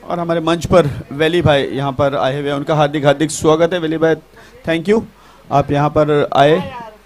और हमारे मंच पर वैली भाई यहाँ पर आए हुए हैं, उनका हार्दिक हार्दिक स्वागत है। वैली भाई थैंक यू, आप यहाँ पर आए।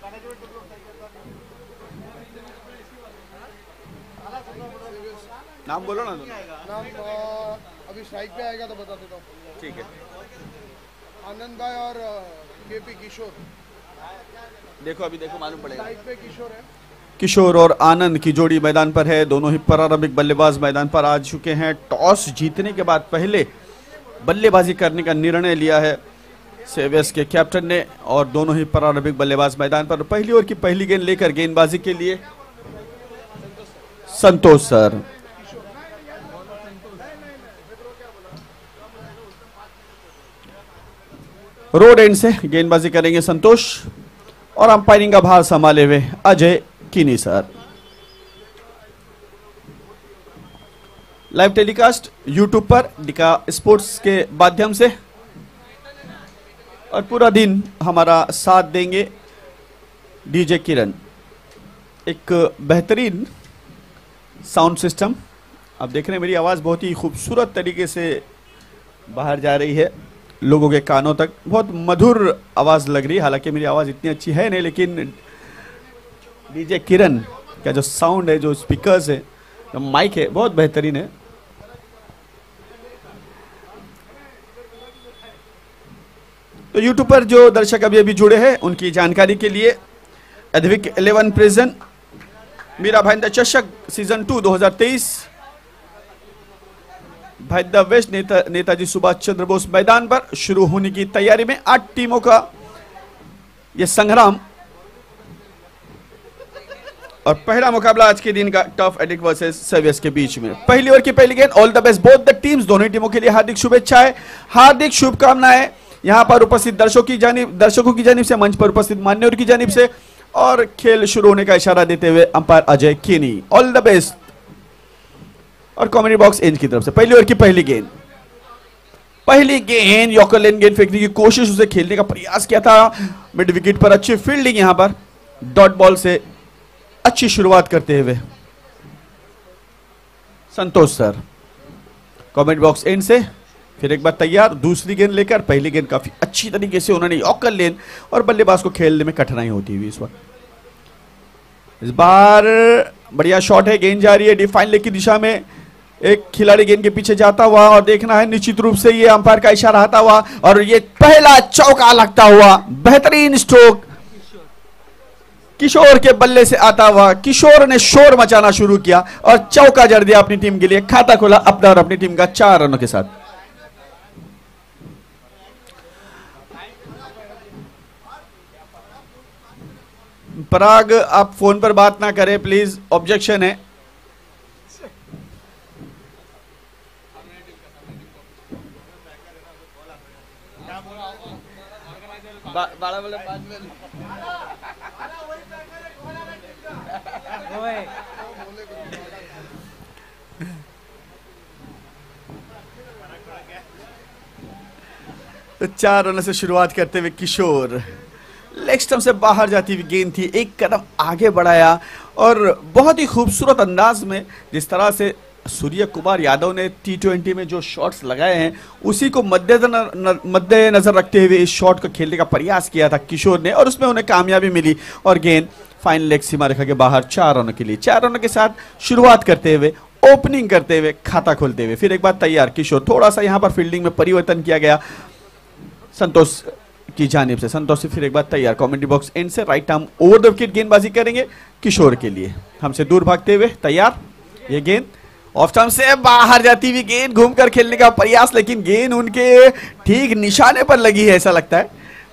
नाम बोलो ना। नाम अभी स्ट्राइक पे आएगा तो बता देता हूँ। ठीक है। आनंद भाई और केपी किशोर। देखो अभी देखो मालूम पड़ेगा। स्ट्राइक पे किशोर है। किशोर और आनंद की जोड़ी मैदान पर है। दोनों ही प्रारंभिक बल्लेबाज मैदान पर आ चुके हैं। टॉस जीतने के बाद पहले बल्लेबाजी करने का निर्णय लिया है सेवियर्स के कैप्टन ने, और दोनों ही प्रारंभिक बल्लेबाज मैदान पर। पहली ओवर की पहली गेंद लेकर गेंदबाजी के लिए संतोष सर। रोड एंड से गेंदबाजी करेंगे संतोष, और अंपायरिंग का भार संभाले हुए अजय किनी सर। लाइव टेलीकास्ट यूट्यूब पर डिका स्पोर्ट्स के माध्यम से, और पूरा दिन हमारा साथ देंगे डीजे किरण। एक बेहतरीन साउंड सिस्टम, आप देख रहे हैं मेरी आवाज़ बहुत ही खूबसूरत तरीके से बाहर जा रही है लोगों के कानों तक। बहुत मधुर आवाज़ लग रही है, हालांकि मेरी आवाज़ इतनी अच्छी है नहीं, लेकिन डीजे किरण का जो साउंड है, जो स्पीकर्स है, जो माइक है, बहुत बेहतरीन है। तो यूट्यूब पर जो दर्शक अभी अभी जुड़े हैं उनकी जानकारी के लिए, एडविक 11 प्रिजन मीरा भाईंदर चषक सीजन 2 2023 भाईंदर वेस्ट नेताजी सुभाष चंद्र बोस मैदान पर शुरू होने की तैयारी में 8 टीमों का यह संग्राम, और पहला मुकाबला आज के दिन का टफ एडिक्ट वर्सेस सेवियर्स के बीच में। पहली ओवर की पहली गेंद। All the best both the teams, दोनों टीमों के लिए हार्दिक शुभेच्छाएं, हार्दिक शुभकामनाएं यहां पर उपस्थित दर्शकों की जानिब से, मंच पर उपस्थित मान्यवर की जानिब से, और खेल शुरू होने का इशारा देते हुए umpire Ajay Kini. All the best. और कॉमेडी बॉक्स इंच की तरफ से पहली ओवर की पहली गेंद। पहली गेंद यॉर्कर लेन गेंद फेंकने की कोशिश, उसे खेलने का प्रयास किया था मिड विकेट पर। अच्छी फील्डिंग यहां पर डॉट बॉल से अच्छी शुरुआत करते हुए Santosh sir. Comment box end से फिर एक बार तैयार, दूसरी गेंद लेकर। पहली गेंद काफी अच्छी तरीके से उन्होंने यॉर्कर लेन, और बल्लेबाज को खेलने में कठिनाई होती हुई इस वक्त। इस बार बढ़िया शॉट है, गेंद जा रही है डिफाइन लेग की दिशा में। एक खिलाड़ी गेंद के पीछे जाता हुआ, और देखना है निश्चित रूप से ये अंपायर का इशारा आता हुआ, और ये पहला चौका लगता हुआ। बेहतरीन स्ट्रोक किशोर के बल्ले से आता हुआ। किशोर ने शोर मचाना शुरू किया और चौका जड़ दिया अपनी टीम के लिए। खाता खोला अपना और अपनी टीम का 4 रनों के साथ। पराग, आप फोन पर बात ना करें प्लीज, ऑब्जेक्शन है। तो 4 रनों से शुरुआत करते हुए किशोर, लेग स्टंप से बाहर जाती हुई गेंद थी, एक कदम आगे बढ़ाया, और बहुत ही खूबसूरत अंदाज में जिस तरह से सूर्य कुमार यादव ने T20 में जो शॉट्स लगाए हैं, उसी को मद्देनजर रखते हुए इस शॉट को खेलने का प्रयास किया था किशोर ने, और उसमें उन्हें कामयाबी मिली, और गेंद फाइनल लेग सीमा रेखा के बाहर 4 रनों के लिए। 4 रनों के साथ शुरुआत करते हुए, ओपनिंग करते हुए, खाता खोलते हुए फिर एक बार तैयार किशोर। थोड़ा सा यहां पर फील्डिंग में परिवर्तन किया गया संतोष की जानिब से। संतोष से फिर एक बार तैयार। कमेंट्री बॉक्स एंड से right arm over the wicket गेंदबाजी करेंगे किशोर के लिए, हमसे दूर भागते हुए तैयार। ये गेंद ऑफ स्टंप से बाहर जाती हुई गेंद, घूमकर खेलने का प्रयास, लेकिन गेंद उनके ठीक निशाने पर लगी है ऐसा लगता है।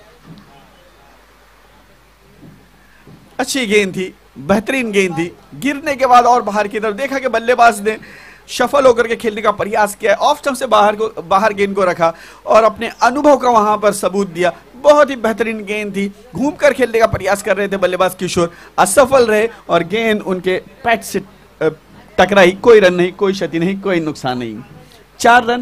अच्छी गेंद थी, बेहतरीन गेंद थी। गिरने के बाद और बाहर की तरफ देखा कि बल्लेबाज ने शफल होकर के खेलने का प्रयास किया, ऑफ स्टंप से बाहर गेंद को रखा और अपने अनुभव का वहां पर सबूत दिया। बहुत ही बेहतरीन गेंद थी, घूमकर खेलने का प्रयास कर रहे थे बल्लेबाज किशोर, असफल रहे और गेंद उनके पैट से टकराई। कोई रन नहीं, कोई क्षति नहीं, कोई नुकसान नहीं, 4 रन।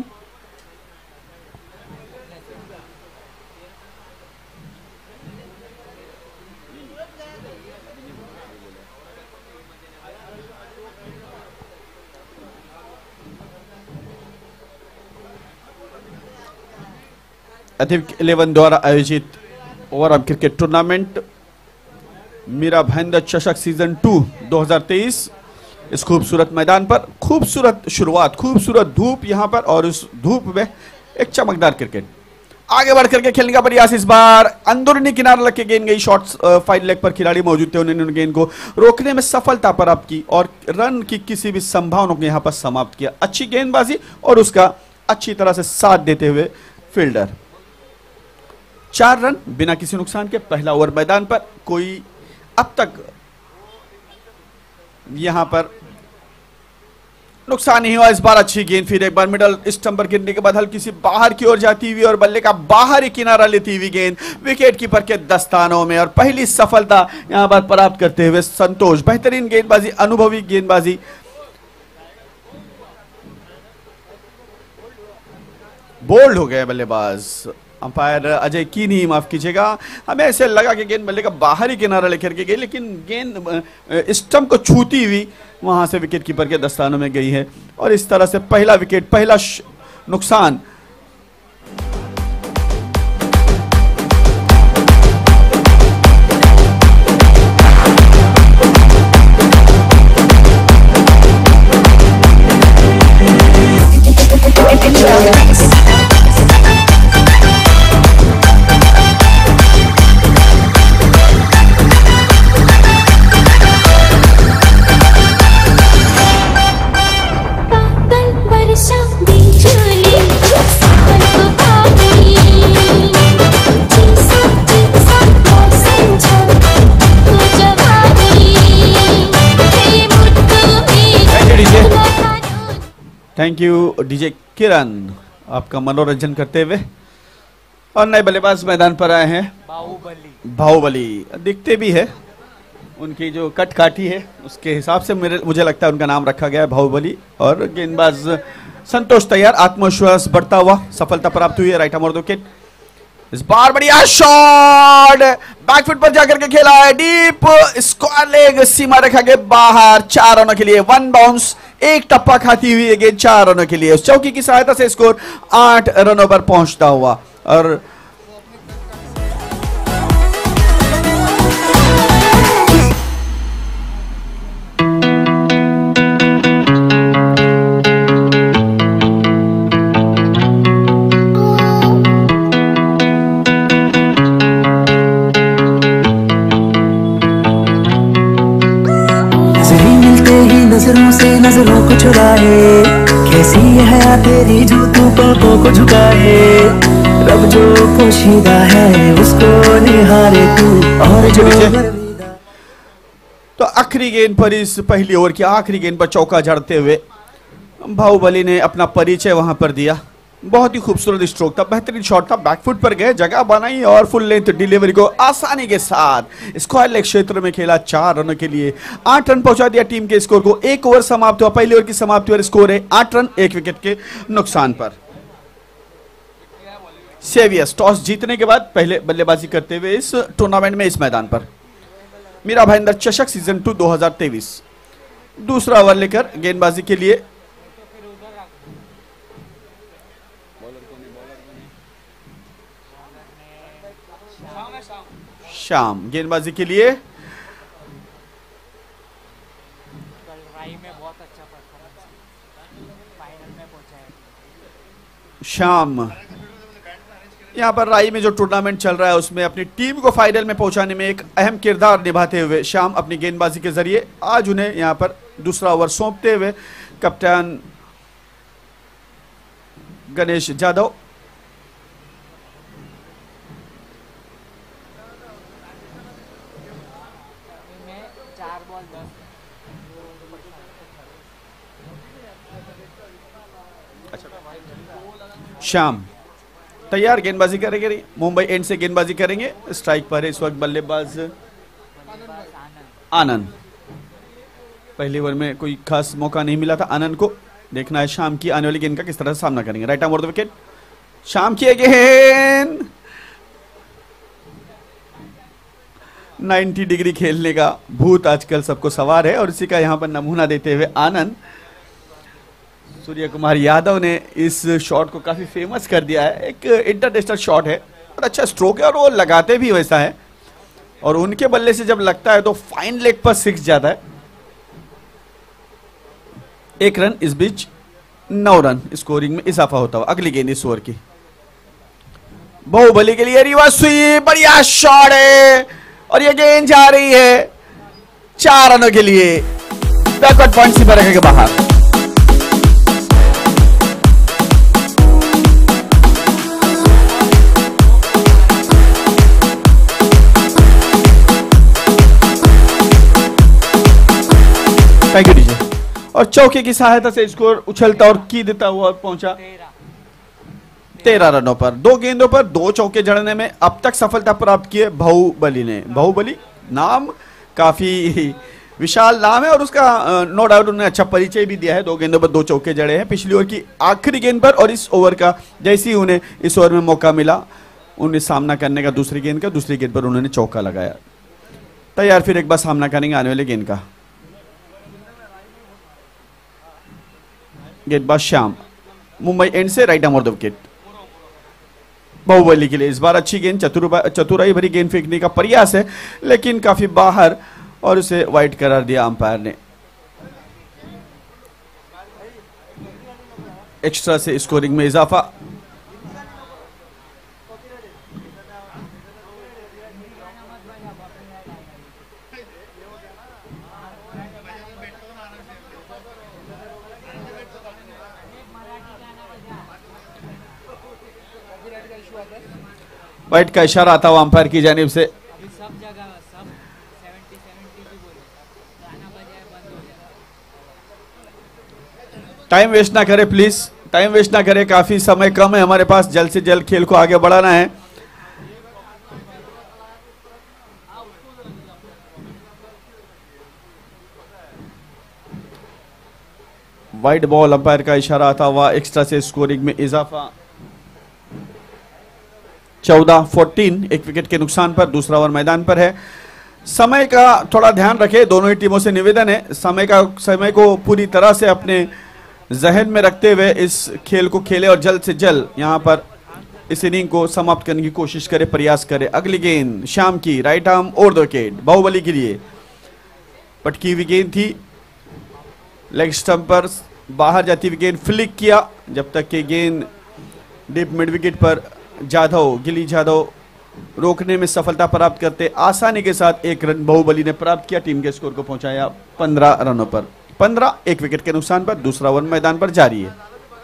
अधिक 11 द्वारा आयोजित overall cricket tournament Mira Bhayandar चषक सीजन 2 2023 इस खूबसूरत मैदान पर खूबसूरत शुरुआत, खूबसूरत धूप यहां पर और उस धूप में एक चमकदार क्रिकेट। आगे बढ़ करके खेलने का प्रयास, इस बार अंदरूनी किनारा लग के गेंद गई, शॉट्स फाइड लेग पर खिलाड़ी मौजूद थे, उन्होंने गेंद को रोकने में सफलता प्राप्त की और रन की किसी भी संभावना को यहां पर समाप्त किया। अच्छी गेंदबाजी और उसका अच्छी तरह से साथ देते हुए फील्डर। 4 रन बिना किसी नुकसान के पहला ओवर मैदान पर, कोई अब तक यहां पर नुकसान नहीं हुआ। इस बार अच्छी गेंद, फिर एक बार मिडल स्टंप पर गिरने के बाद हल्की सी बाहर की ओर जाती हुई और बल्ले का बाहरी किनारा लेती हुई गेंद विकेट कीपर के दस्तानों में और पहली सफलता यहां पर प्राप्त करते हुए संतोष। बेहतरीन गेंदबाजी, अनुभवी गेंदबाजी। बोल्ड हो गए बल्लेबाज अंपायर अजय की नहीं, माफ कीजिएगा, हमें ऐसे लगा कि गेंद बल्ले का बाहरी किनारा लेकर के गई, लेकिन गेंद स्टंप को छूती हुई वहां से विकेट कीपर के दस्तानों में गई है और इस तरह से पहला विकेट, पहला नुकसान। थैंक यू डीजे किरण, आपका मनोरंजन करते हुए। और नए बल्लेबाज मैदान पर आए हैं बाहुबली, दिखते भी है, उनकी जो कट काटी है उसके हिसाब से मुझे लगता है उनका नाम रखा गया है बाहुबली। और गेंदबाज संतोष तैयार, आत्मविश्वास बढ़ता हुआ, सफलता प्राप्त हुई है, राइट आर्म और विकेट। इस बार बढ़िया शॉट, बैकफुट पर जाकर के खेला है, डीप स्क्वायर लेग, सीमा रेखा के बाहर, 4 रनों के लिए 1 बाउंस, एक टप्पा खाती हुई गेंद 4 रनों के लिए। उस चौकी की सहायता से स्कोर 8 रनों पर पहुंचता हुआ। और नजरों से नजरों को चुराए, कैसी है तेरी जो तू पलकों को झुकाए, रब जो पोशीदा है उसको निहारे तू और जो। तो आखिरी गेंद पर, इस पहली ओवर की आखिरी गेंद पर चौका जड़ते हुए बाहुबली ने अपना परिचय वहां पर दिया। बहुत ही खूबसूरत स्ट्रोक था, बेहतरीन शॉट था, बैकफुट पर गए, जगह बनाई और फुल लेंथ डिलीवरी को आसानी के साथ स्क्वायर लेग क्षेत्र में खेला। 4 रनों के लिए 8 रन पहुंचा दिया टीम के स्कोर को। एक ओवर समाप्त हुआ, पहली ओवर की समाप्ति और स्कोर है 8 रन 1 विकेट के नुकसान पर। सेवियस टॉस जीतने के बाद पहले बल्लेबाजी करते हुए इस टूर्नामेंट में, इस मैदान पर मीरा भाईंदर चषक सीजन 2 2023 दूसरा ओवर लेकर गेंदबाजी के लिए शाम, गेंदबाजी के लिए शाम। यहां पर राई में जो टूर्नामेंट चल रहा है उसमें अपनी टीम को फाइनल में पहुंचाने में एक अहम किरदार निभाते हुए शाम अपनी गेंदबाजी के जरिए आज उन्हें यहां पर दूसरा ओवर सौंपते हुए कप्तान गणेश जाधव शाम तैयार, गेंदबाजी करेंगे, मुंबई एंड से गेंदबाजी करेंगे। स्ट्राइक पर है इस वक्त बल्लेबाज आनंद। पहली ओवर में कोई खास मौका नहीं मिला था आनंद को, देखना है शाम की आने वाली गेंद का किस तरह से सामना करेंगे। Right arm over the wicket, Shyam की गेंद 90 डिग्री खेलने का भूत आजकल सबको सवार है और इसी का यहां पर नमूना देते हुए आनंद सूर्य कुमार यादव ने इस शॉट को काफी फेमस कर दिया है। एक इंटरनेशनल शॉट है और अच्छा स्ट्रोक है और वो लगाते भी वैसा है और उनके बल्ले से जब लगता है तो फाइन लेग पर 6 जाता है। 1 रन, इस बीच 9 रन स्कोरिंग में इजाफा होता हुआ। अगली गेंद इस ओवर की बाहुबली के लिए रिवर्स हुई, बढ़िया शॉट है और ये गेंद जा रही है 4 रनों के लिए। बैकवर्ड पॉइंट सीमा रेखा के बाहर। Thank you DJ. और चौके की सहायता से स्कोर उछलता और की देता हुआ पहुंचा 13 रनों पर। 2 गेंदों पर 2 चौके जड़ने में अब तक सफलता प्राप्त की है बाहुबली ने। बाहुबली नाम काफी विशाल नाम है और उसका नो डाउट उन्होंने अच्छा परिचय भी दिया है। 2 गेंदों पर 2 चौके जड़े हैं पिछली ओवर की आखिरी गेंद पर और इस ओवर का जैसे ही उन्हें इस ओवर में मौका मिला उन्हें सामना करने का दूसरी गेंद पर उन्होंने चौका लगाया। तैयार फिर एक बार सामना करेंगे आने वाले गेंद का। गेंदबाज श्याम, मुंबई एंड से right arm off the wicket. Bahubali के लिए इस बार अच्छी गेंद, चतुराई भरी गेंद फेंकने का प्रयास है लेकिन काफी बाहर और उसे वाइड करार दिया अंपायर ने। एक्स्ट्रा से स्कोरिंग में इजाफा। वाइड का इशारा आता हुआ अंपायर की जानिब से। टाइम वेस्ट ना करें प्लीज, टाइम वेस्ट ना करें, काफी समय कम है हमारे पास, जल्द से जल्द खेल को आगे बढ़ाना है। वाइड बॉल, अंपायर का इशारा आता हुआ एक्स्ट्रा से स्कोरिंग में इजाफा। 14-14 एक विकेट के नुकसान पर दूसरा ओवर मैदान पर है। समय का थोड़ा ध्यान रखें, दोनों ही टीमों से निवेदन है समय को पूरी तरह से अपने जहन में रखते हुए इस खेल को खेले और जल्द से जल्द यहां पर इस इनिंग को समाप्त करने की कोशिश करे, प्रयास करे। अगली गेंद शाम की right arm over the wicket Bahubali के लिए। पटकी हुई गेंद थी, लेग स्टंप पर बाहर जाती हुई गेंद फ्लिक किया जब तक कि गेंद डीप मिड विकेट पर गिली जाधव रोकने में सफलता प्राप्त करते आसानी के साथ 1 रन बाहुबली ने प्राप्त किया। टीम के स्कोर को पहुंचाया 15 रनों पर। 15 एक विकेट के नुकसान पर दूसरा ओवर मैदान पर जारी है।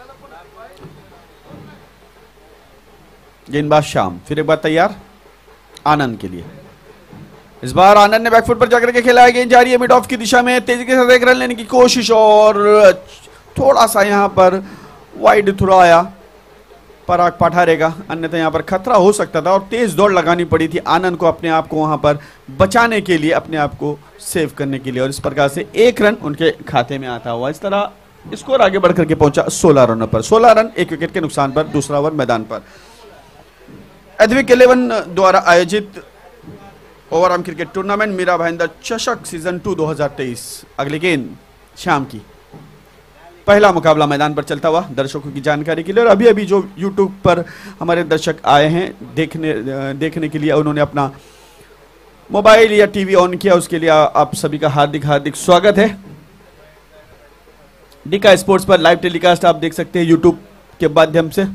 गेंदबाज शाम फिर एक बार तैयार आनंद के लिए। इस बार आनंद ने बैकफुट पर जाकर के खेला है, गेंद जारी है मिड ऑफ की दिशा में, तेजी के साथ 1 रन लेने की कोशिश और थोड़ा सा यहां पर वाइड थ्रो आया पराग पठारेगा, अन्यथा यहां पर खतरा हो सकता था और तेज दौड़ लगानी पड़ी थी आनंद को अपने आप को वहां पर बचाने के लिए, अपने आप को सेव करने के लिए और इस प्रकार से 1 रन उनके खाते में आता हुआ। इस तरह स्कोर आगे बढ़कर के पहुंचा 16 रनों पर। 16 रन एक विकेट के नुकसान पर दूसरा ओवर मैदान पर। एथविक 11 द्वारा आयोजित overarm cricket tournament Mira Bhayandar चषक सीजन 2 2023। अगली गेंद शाम की। पहला मुकाबला मैदान पर चलता हुआ दर्शकों की जानकारी के लिए और अभी अभी जो YouTube पर हमारे दर्शक आए हैं देखने के लिए, उन्होंने अपना मोबाइल या टीवी ऑन किया, उसके लिए आप सभी का हार्दिक हार्दिक स्वागत है। डीका स्पोर्ट्स पर लाइव टेलीकास्ट आप देख सकते हैं YouTube के माध्यम से।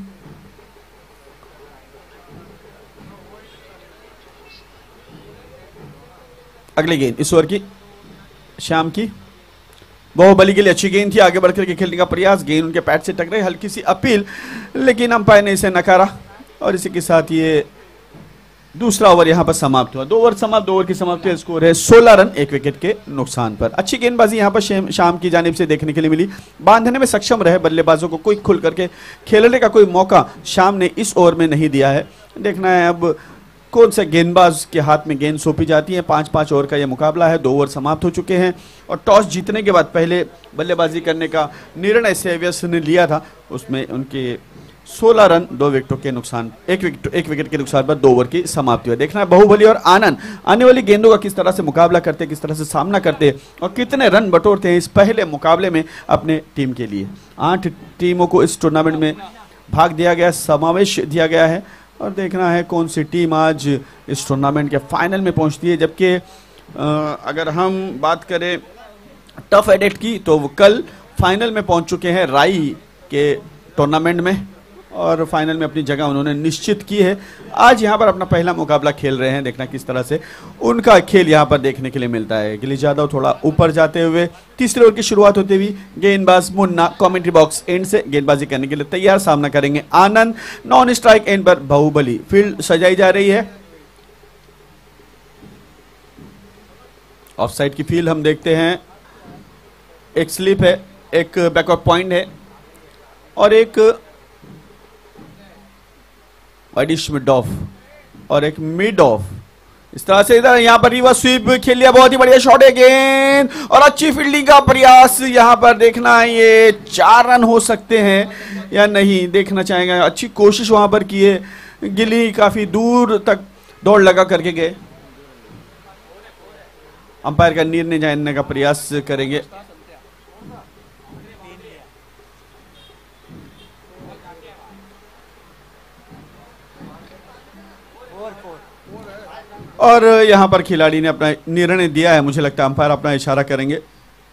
अगली गेंद इस ओवर की शाम की। बाहुबली के लिए अच्छी गेंद थी, आगे बढ़कर के खेलने का प्रयास, गेंद उनके पैड से टकराई, हल्की सी अपील लेकिन अंपायर ने इसे नकारा और इसी के साथ ये दूसरा ओवर यहां पर समाप्त हुआ। 2 ओवर समाप्त, 2 ओवर की समाप्ति, स्कोर है 16 रन 1 विकेट के नुकसान पर। अच्छी गेंदबाजी यहां पर शाम की जानिब से देखने के लिए मिली, बांधने में सक्षम रहे बल्लेबाजों को, कोई खुल करके खेलने का कोई मौका शाम ने इस ओवर में नहीं दिया है। देखना है अब कौन से गेंदबाज के हाथ में गेंद सौंपी जाती है। 5-5 ओवर का यह मुकाबला है, 2 ओवर समाप्त हो चुके हैं और टॉस जीतने के बाद पहले बल्लेबाजी करने का निर्णय सेवियर्स ने लिया था, उसमें उनके 16 रन 2 विकेटों के नुकसान, एक विकेट के नुकसान पर 2 ओवर की समाप्ति हुई। देखना है बाहुबली और आनंद आने वाली गेंदों का किस तरह से मुकाबला करते, किस तरह से सामना करते और कितने रन बटोरते हैं इस पहले मुकाबले में अपने टीम के लिए। 8 टीमों को इस टूर्नामेंट में भाग दिया गया, समावेश दिया गया है और देखना है कौन सी टीम आज इस टूर्नामेंट के फाइनल में पहुंचती है। जबकि अगर हम बात करें टफ एडिट की तो वो कल फाइनल में पहुंच चुके हैं राई के टूर्नामेंट में और फाइनल में अपनी जगह उन्होंने निश्चित की है। आज यहां पर अपना पहला मुकाबला खेल रहे हैं, देखना किस तरह से उनका खेल यहां पर देखने के लिए मिलता है। गिलीश यादव थोड़ा ऊपर जाते हुए, तीसरे ओवर की शुरुआत होते हुई गेंदबाज मुन्ना कमेंट्री बॉक्स एंड से गेंदबाजी करने के लिए तैयार, सामना करेंगे आनंद। नॉन स्ट्राइक एंड पर बाहुबली। फील्ड सजाई जा रही है, ऑफ साइड की फील्ड हम देखते हैं। एक स्लिप है, एक बैकवर्ड पॉइंट है और एक वाइडिश मिड ऑफ और एक मिड ऑफ। इस तरह से इधर यहां पर रिवर्स स्वीप खेल लिया, बहुत ही बढ़िया शॉट है, गेंद और अच्छी फील्डिंग का प्रयास। यहां पर देखना है ये 4 रन हो सकते हैं या नहीं, देखना चाहेंगे। अच्छी कोशिश वहां पर की है, गिली काफी दूर तक दौड़ लगा करके गए। अंपायर का निर्णय जानने का प्रयास करेंगे। और यहां पर खिलाड़ी ने अपना निर्णय दिया है, मुझे लगता है अंपायर अपना इशारा करेंगे।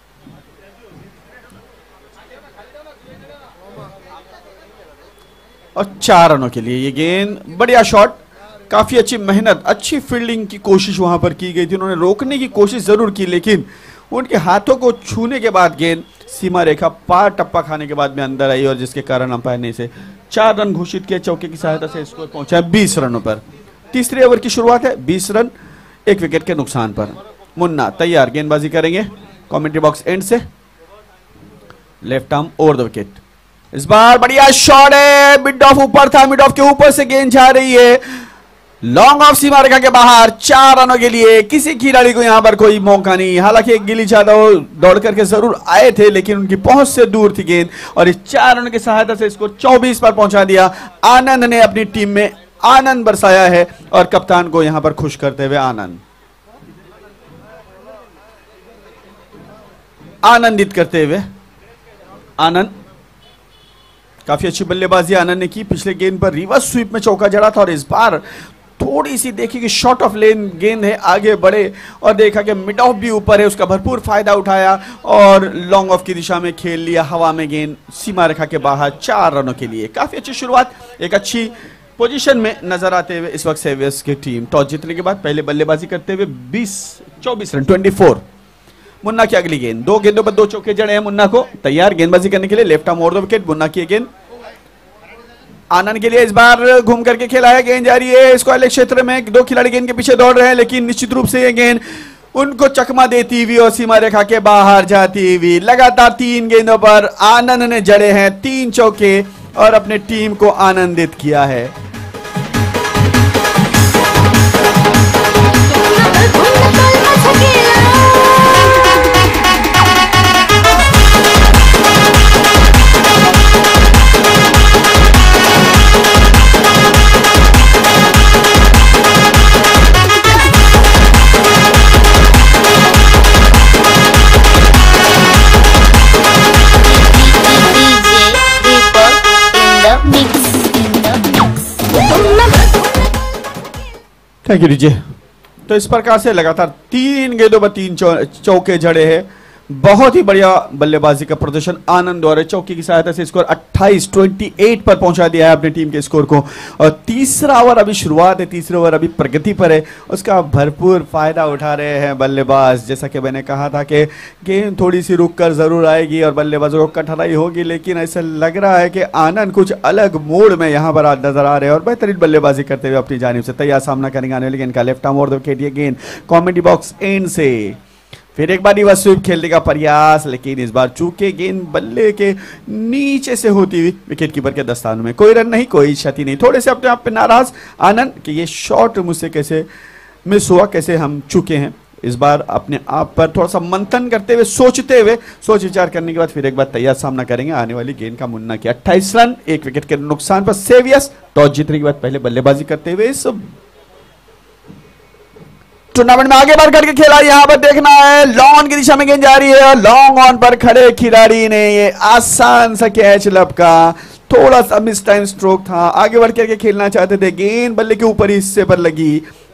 और 4 रनों के लिए ये गेंद, बढ़िया शॉट, काफी अच्छी मेहनत, अच्छी फील्डिंग की कोशिश वहां पर की गई थी। उन्होंने रोकने की कोशिश जरूर की लेकिन उनके हाथों को छूने के बाद गेंद सीमा रेखा पार टप्पा खाने के बाद में अंदर आई और जिसके कारण अंपायर ने इसे 4 रन घोषित किया। चौके की सहायता से स्कोर पहुंचा 20 रनों पर। तीसरे ओवर की शुरुआत है, 20 रन 1 विकेट के नुकसान पर। मुन्ना तैयार, गेंदबाजी करेंगे कमेंट्री बॉक्स एंड से, left arm over the wicket. इस बार बढ़िया शॉट है, मिड ऑफ ऊपर था, मिड ऑफ के ऊपर से गेंद जा रही है, लॉन्ग ऑफ सीमा रेखा के बाहर। 4 रनों के लिए किसी खिलाड़ी को यहां पर कोई मौका नहीं। हालांकि गिलीश यादव दौड़ करके जरूर आए थे लेकिन उनकी पहुंच से दूर थी गेंद और इस 4 रनों की सहायता से इसको 24 पर पहुंचा दिया। आनंद ने अपनी टीम में आनंद बरसाया है और कप्तान को यहां पर खुश करते हुए आनंदित करते हुए आनंद। काफी अच्छी बल्लेबाजी आनंद ने की। पिछले गेंद पर रिवर्स स्वीप में चौका जड़ा था और इस बार थोड़ी सी देखी कि शॉर्ट ऑफ लेन गेंद है, आगे बढ़े और देखा कि मिड ऑफ भी ऊपर है, उसका भरपूर फायदा उठाया और लॉन्ग ऑफ की दिशा में खेल लिया हवा में गेंद, सीमा रेखा के बाहर। 4 रनों के लिए काफी अच्छी शुरुआत, एक अच्छी पोजीशन में नजर आते हुए इस वक्त सेवियर्स की टीम। टॉस जीतने के बाद पहले बल्लेबाजी करते हुए 24 रन 24। मुन्ना की अगली गेंद, 2 गेंदों पर 2 चौके जड़े हैं मुन्ना को, तैयार गेंदबाजी करने के लिए, left arm over the wicket. Munna की गेंद आनंद के लिए, इस बार घूम करके खेला है, गेंद जा रही है स्क्वायर क्षेत्र में। 2 खिलाड़ी गेंद के पीछे दौड़ रहे हैं लेकिन निश्चित रूप से ये गेंद उनको चकमा देती हुई और सीमा रेखा के बाहर जाती हुई। लगातार 3 गेंदों पर आनंद ने जड़े हैं 3 चौके और अपने टीम को आनंदित किया है। Thank you DJ. तो इस प्रकार से लगातार 3 गेंदों पर 3 चौके जड़े हैं। बहुत ही बढ़िया बल्लेबाजी का प्रदर्शन आनंद द्वारा, चौके की सहायता से स्कोर 28 पर पहुंचा दिया है अपनी टीम के स्कोर को। और तीसरा ओवर अभी शुरुआत है, तीसरे ओवर अभी प्रगति पर है, उसका भरपूर फायदा उठा रहे हैं बल्लेबाज। जैसा कि मैंने कहा था कि गेंद थोड़ी सी रुक कर जरूर आएगी और बल्लेबाजों को कठिनाई होगी, लेकिन ऐसा लग रहा है कि आनंद कुछ अलग मोड में यहाँ पर नजर आ रहे हैं और बेहतरीन बल्लेबाजी करते हुए अपनी जानिब से तैयार सामना करेंगे आने वाली गेंद का। Left arm over the wicket, ये गेंद कॉमेडी बॉक्स एंड से फिर एक बार रिवर्स स्वीप खेलने का प्रयास, लेकिन इस बार चूके गेंद बल्ले के नीचे से होती हुई विकेट कीपर के दस्तानों में। कोई रन नहीं, कोई क्षति नहीं। थोड़े से अपने आप पे नाराज आनंद कि ये शॉट मुझसे कैसे मिस हुआ, कैसे हम चूके हैं, इस बार अपने आप पर थोड़ा सा मंथन करते हुए, सोचते हुए, सोच विचार करने के बाद फिर एक बार तैयार सामना करेंगे। आने वाली गेंद का मुन्ना किया 28 रन, 1 विकेट के नुकसान पर सेवियस टॉस जीतने के बाद पहले बल्लेबाजी करते हुए इस टूर्नामेंट में आगे बढ़ करके खेला। यहां पर देखना है लॉन की दिशा में गेंद जा रही है, लॉन्ग ऑन पर खड़े खिलाड़ी ने ये आसान सा कैच लपका, थोड़ा सा मिस टाइम स्ट्रोक था, आगे बढ़ करके खेलना चाहते थे, गेंद बल्ले के ऊपर हिस्से पर लगी।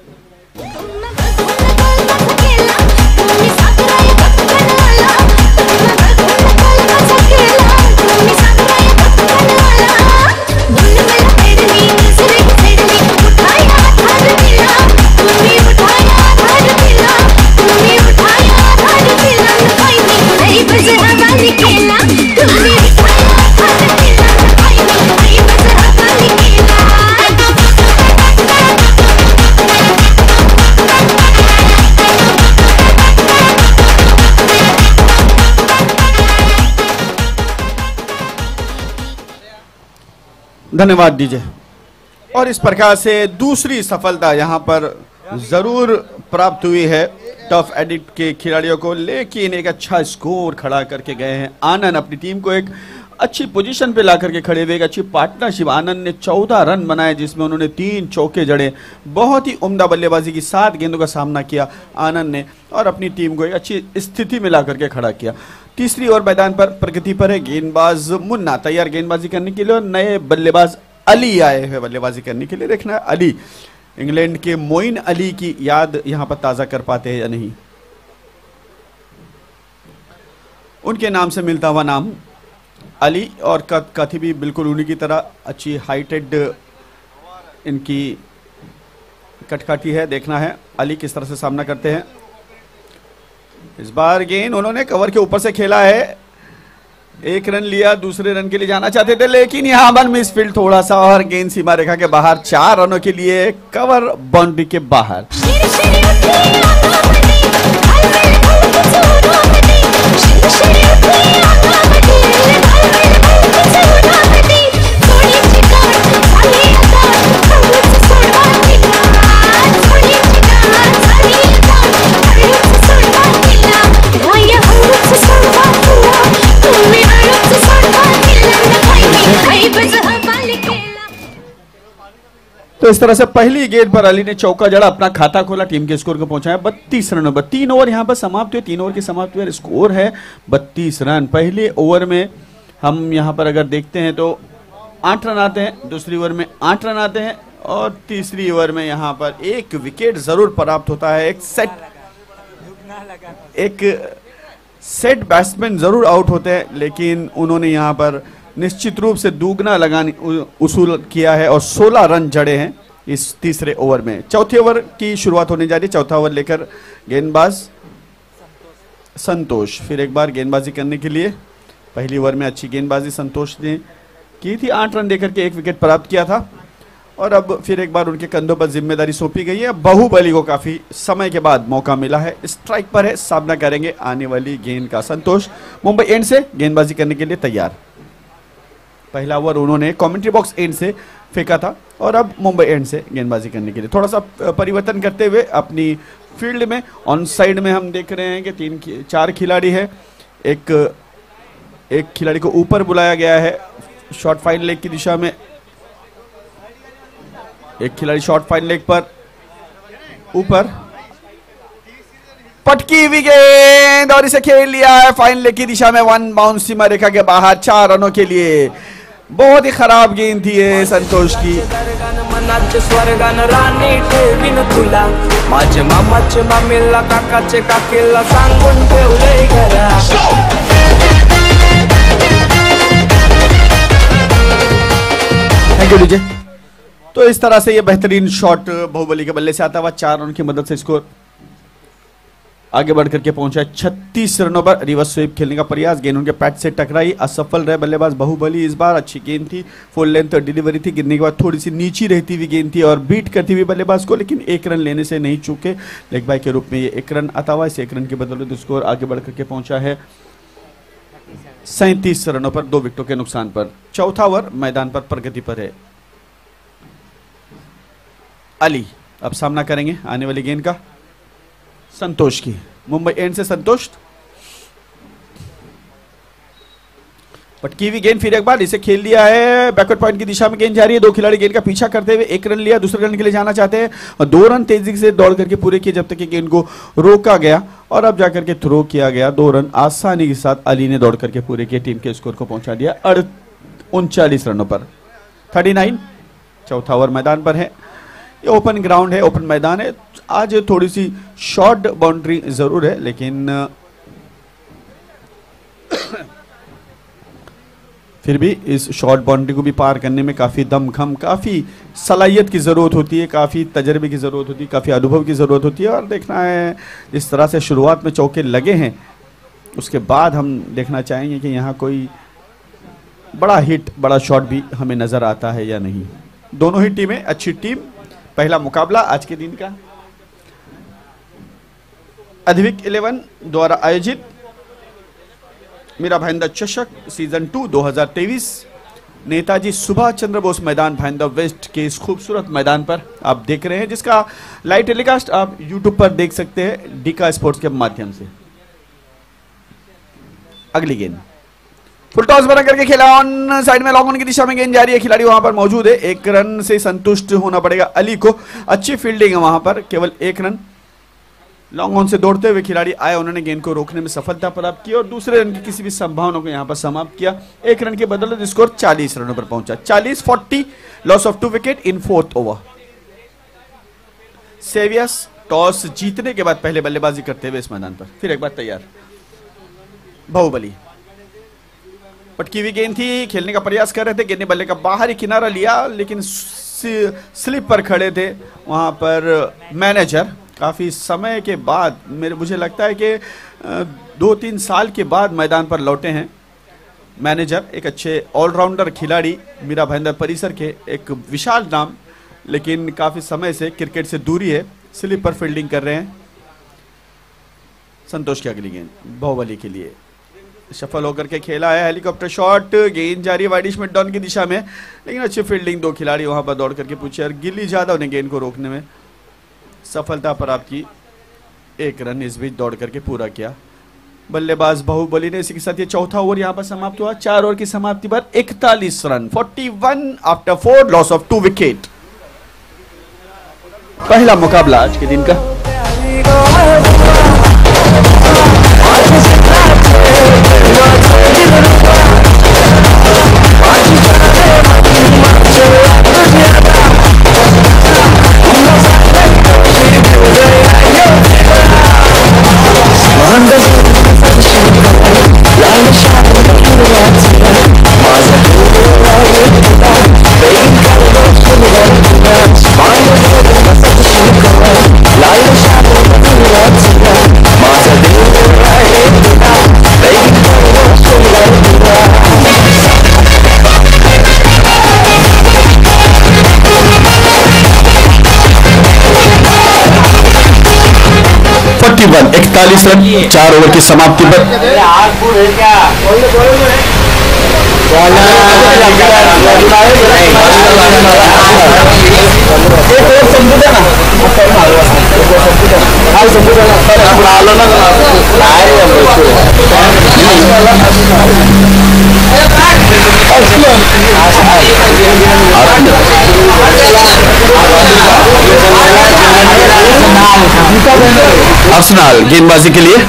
धन्यवाद दीजिए। और इस प्रकार से दूसरी सफलता यहां पर जरूर प्राप्त हुई है टफ एडिट के खिलाड़ियों को, लेकिन एक अच्छा स्कोर खड़ा करके गए हैं आनंद। अपनी टीम को एक अच्छी पोजीशन पे ला करके खड़े हुए, एक अच्छी पार्टनरशिप। आनंद ने 14 रन बनाए जिसमें उन्होंने 3 चौके जड़े। बहुत ही उम्दा बल्लेबाजी की, 7 गेंदों का सामना किया आनंद ने और अपनी टीम को एक अच्छी स्थिति में ला करके खड़ा किया। तीसरी ओवर मैदान पर प्रगति पर है गेंदबाज मुन्ना तैयार गेंदबाजी करने के लिए, और नए बल्लेबाज अली आए हैं बल्लेबाजी करने के लिए। देखना है अली इंग्लैंड के मोइन अली की याद यहां पर ताजा कर पाते हैं या नहीं। उनके नाम से मिलता हुआ नाम अली, और कथी भी बिल्कुल उन्हीं की तरह अच्छी हाइटेड इनकी कटकाठी है। देखना है अली किस तरह से सामना करते हैं। इस बार गेंद उन्होंने कवर के ऊपर से खेला है, 1 रन लिया, दूसरे रन के लिए जाना चाहते थे लेकिन यहां पर मिसफील्ड थोड़ा सा, और गेंद सीमा रेखा के बाहर, 4 रनों के लिए कवर बाउंड्री के बाहर। तो इस तरह से पहली गेंद पर अली ने चौका जड़ा, अपना खाता खोला, टीम के स्कोर को पहुंचाया 32 रनों पर। 3 ओवर यहां पर समाप्त हुए, 3 ओवर की समाप्ति पर स्कोर है 32 रन। पहले ओवर में हम यहां पर अगर देखते हैं तो 8 रन आते हैं, दूसरी ओवर में 8 रन आते हैं, और तीसरी ओवर में यहां पर 1 विकेट जरूर प्राप्त होता है। एक सेट बैट्समैन जरूर आउट होते हैं, लेकिन उन्होंने यहां पर निश्चित रूप से दुगना लगाने उसूल किया है और 16 रन जड़े हैं इस तीसरे ओवर में। चौथे ओवर की शुरुआत होने जा रही है। चौथा ओवर लेकर गेंदबाज संतोष फिर एक बार गेंदबाजी करने के लिए। पहली ओवर में अच्छी गेंदबाजी संतोष ने की थी, 8 रन देकर के 1 विकेट प्राप्त किया था, और अब फिर एक बार उनके कंधों पर जिम्मेदारी सौंपी गई है। बाहुबली को काफी समय के बाद मौका मिला है, स्ट्राइक पर है, सामना करेंगे आने वाली गेंद का संतोष। मुंबई एंड से गेंदबाजी करने के लिए तैयार। पहला ओवर उन्होंने कमेंट्री बॉक्स एंड से फेंका था, और अब मुंबई एंड से गेंदबाजी करने के लिए थोड़ा सा परिवर्तन करते हुए अपनी फील्ड में ऑन साइड में हम देख रहे हैं कि 4 खिलाड़ी है। एक खिलाड़ी को ऊपर बुलाया गया है शॉर्ट फाइन लेग की दिशा में, एक खिलाड़ी शॉर्ट फाइन लेग पर ऊपर, पटकी हुई गेंद और इसे खेल लिया है फाइन लेग की दिशा में, 1 बाउंस सीमा रेखा के बाहर, 4 रनों के लिए। बहुत ही खराब गेंद थी ये संतोष की। Thank you DJ. तो इस तरह से ये बेहतरीन शॉट बाहुबली के बल्ले से आता हुआ 4 रन की मदद से स्कोर आगे बढ़ करके पहुंचा 36 रनों पर। रिवर्स स्वीप खेलने का प्रयास, गेंद उनके पैड से टकराई, असफल रहे बल्लेबाज बाहुबली। इस बार अच्छी गेंद थी, फुल लेंथ डिलीवरी थी, गिरने के बाद थोड़ी सी नीची रहती हुई गेंद थी और बीट करती हुई बल्लेबाज को, लेकिन 1 रन लेने से नहीं चूके। लेग बाय के रूप में ये 1 रन आता हुआ, इस 1 रन के बदौलत स्कोर आगे बढ़ करके पहुंचा है 37 रनों पर, 2 विकेटों के नुकसान पर। चौथा ओवर मैदान पर प्रगति पर है। अली अब सामना करेंगे आने वाली गेंद का। संतोष की, मुंबई एंड से संतोष। पटकी हुई गेंद फिर एक बार इसे खेल लिया है, बैकवर्ड पॉइंट की दिशा में गेंद जा रही है। दो खिलाड़ी गेंद का पीछा करते हुए एक रन लिया, दूसरे रन के लिए जाना चाहते हैं और 2 रन तेजी से दौड़ करके पूरे किए जब तक कि गेंद को रोका गया और अब जाकर के थ्रो किया गया। 2 रन आसानी के साथ अली ने दौड़ करके पूरे किए, टीम के स्कोर को पहुंचा दिया 39 रनों पर। 39, चौथा ओवर मैदान पर है। ये ओपन ग्राउंड है, ओपन मैदान है। आज थोड़ी सी शॉर्ट बाउंड्री जरूर है, लेकिन फिर भी इस शॉर्ट बाउंड्री को भी पार करने में काफ़ी दमखम, काफ़ी सलाहियत की ज़रूरत होती है, काफ़ी तजर्बे की ज़रूरत होती है, काफ़ी अनुभव की ज़रूरत होती है। और देखना है जिस तरह से शुरुआत में चौके लगे हैं, उसके बाद हम देखना चाहेंगे कि यहाँ कोई बड़ा हिट, बड़ा शॉट भी हमें नज़र आता है या नहीं। दोनों ही टीमें अच्छी टीम। पहला मुकाबला आज के दिन का अधिविक 11 द्वारा आयोजित मीरा भाईंदर चषक सीजन 2 2023 नेताजी सुभाष चंद्र बोस मैदान भाईंदर वेस्ट के इस खूबसूरत मैदान पर आप देख रहे हैं, जिसका लाइव टेलीकास्ट आप यूट्यूब पर देख सकते हैं डीका स्पोर्ट्स के माध्यम से। अगली गेंद फुल टॉस बना करके खेला, ऑन साइड में लॉन्ग ऑन की दिशा में गेंद जा रही है, खिलाड़ी वहां पर मौजूद है। 1 रन से संतुष्ट होना पड़ेगा अली को। अच्छी फील्डिंग है वहां पर, केवल 1 रन। लॉन्ग ऑन से दौड़ते हुए खिलाड़ी आए, उन्होंने गेंद को रोकने में सफलता प्राप्त की और दूसरे रन की किसी भी संभावना को यहां पर समाप्त किया। 1 रन के बदले स्कोर 40 रनों पर पहुंचा। 40-40, loss of 2 wicket in 4th over. सेवियस टॉस जीतने के बाद पहले बल्लेबाजी करते हुए इस मैदान पर फिर एक बार तैयार। बाहुबली पटकी हुई गेंद थी, खेलने का प्रयास कर रहे थे, गेंद ने बल्ले का बाहरी किनारा लिया, लेकिन स्लिप पर खड़े थे वहां पर मैनेजर। काफ़ी समय के बाद मुझे लगता है कि 2-3 साल के बाद मैदान पर लौटे हैं मैनेजर। एक अच्छे ऑलराउंडर खिलाड़ी, मीरा भाईंदर परिसर के एक विशाल नाम, लेकिन काफ़ी समय से क्रिकेट से दूरी है, स्लिप पर फील्डिंग कर रहे हैं। संतोष की अगली गेंद बाहुबली के लिए सफल होकर के खेला है, हेलीकॉप्टर शॉट, गेंद जारी वाइडिश मिड डाउन की दिशा में, लेकिन अच्छी फील्डिंग। 2 खिलाड़ी वहां पर दौड़ करके पूछे और गिल्ली ज्यादा, उन्हें गेंद को रोकने में सफलता प्राप्त की। 1 रन इस बीच दौड़ करके पूरा किया बल्लेबाज बाहुबली ने। इसी के साथ ये चौथा ओवर यहां पर समाप्त हुआ। 4 ओवर की समाप्ति पर 41 run, 41 after 4, loss of 2 wicket. पहला मुकाबला आज के दिन का वन 41 रन 4 ओवर की समाप्ति पर। अर्सनाल गेंदबाजी के लिए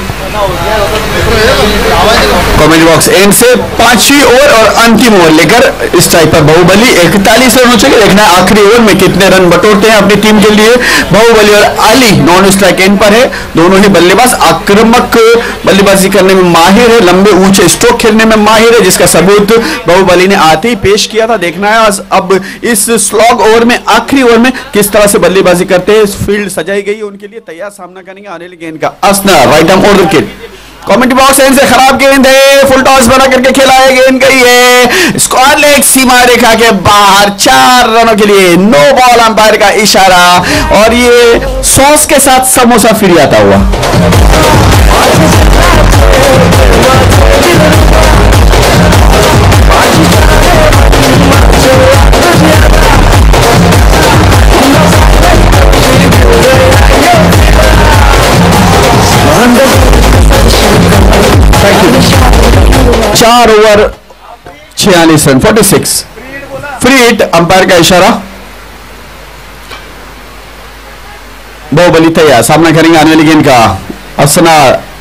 कमेंट बॉक्स एंड से 5वीं ओवर और अंतिम ओवर लेकर इस टाइप पर बाहुबली 41 रन हो चुके। देखना है आखिरी ओवर में कितने रन बटोरते हैं अपनी टीम के लिए। बाहुबली और अली नॉन स्ट्राइक एंड पर है, दोनों ही बल्लेबाज आक्रामक बल्लेबाजी करने में माहिर है, लंबे ऊंचे स्ट्रोक खेलने में माहिर है, जिसका सबूत बाहुबली ने आते ही पेश किया था। देखना है अब इस स्लॉग ओवर में, आखिरी ओवर में किस तरह से बल्लेबाजी करते हैं। फील्ड सजाई गई है उनके लिए, तैयार सामना करेंगे आने वाली गेंद का। अर्सनाल राइट आर्म और विकेट। कमेंट बॉक्स एंड से खराब गेंद है, फुल टॉस बना करके खेला है, गेंद गई है स्क्वायर लेग सीमा रेखा के बाहर। 4 रनों के लिए नो बॉल, अंपायर का इशारा और ये सॉस के साथ समोसा फिर आता हुआ। 4 over 46 run 46 free hit, umpire का इशारा। बाहुबली तैयार, सामना करेंगे आने वाली गेंद का। असना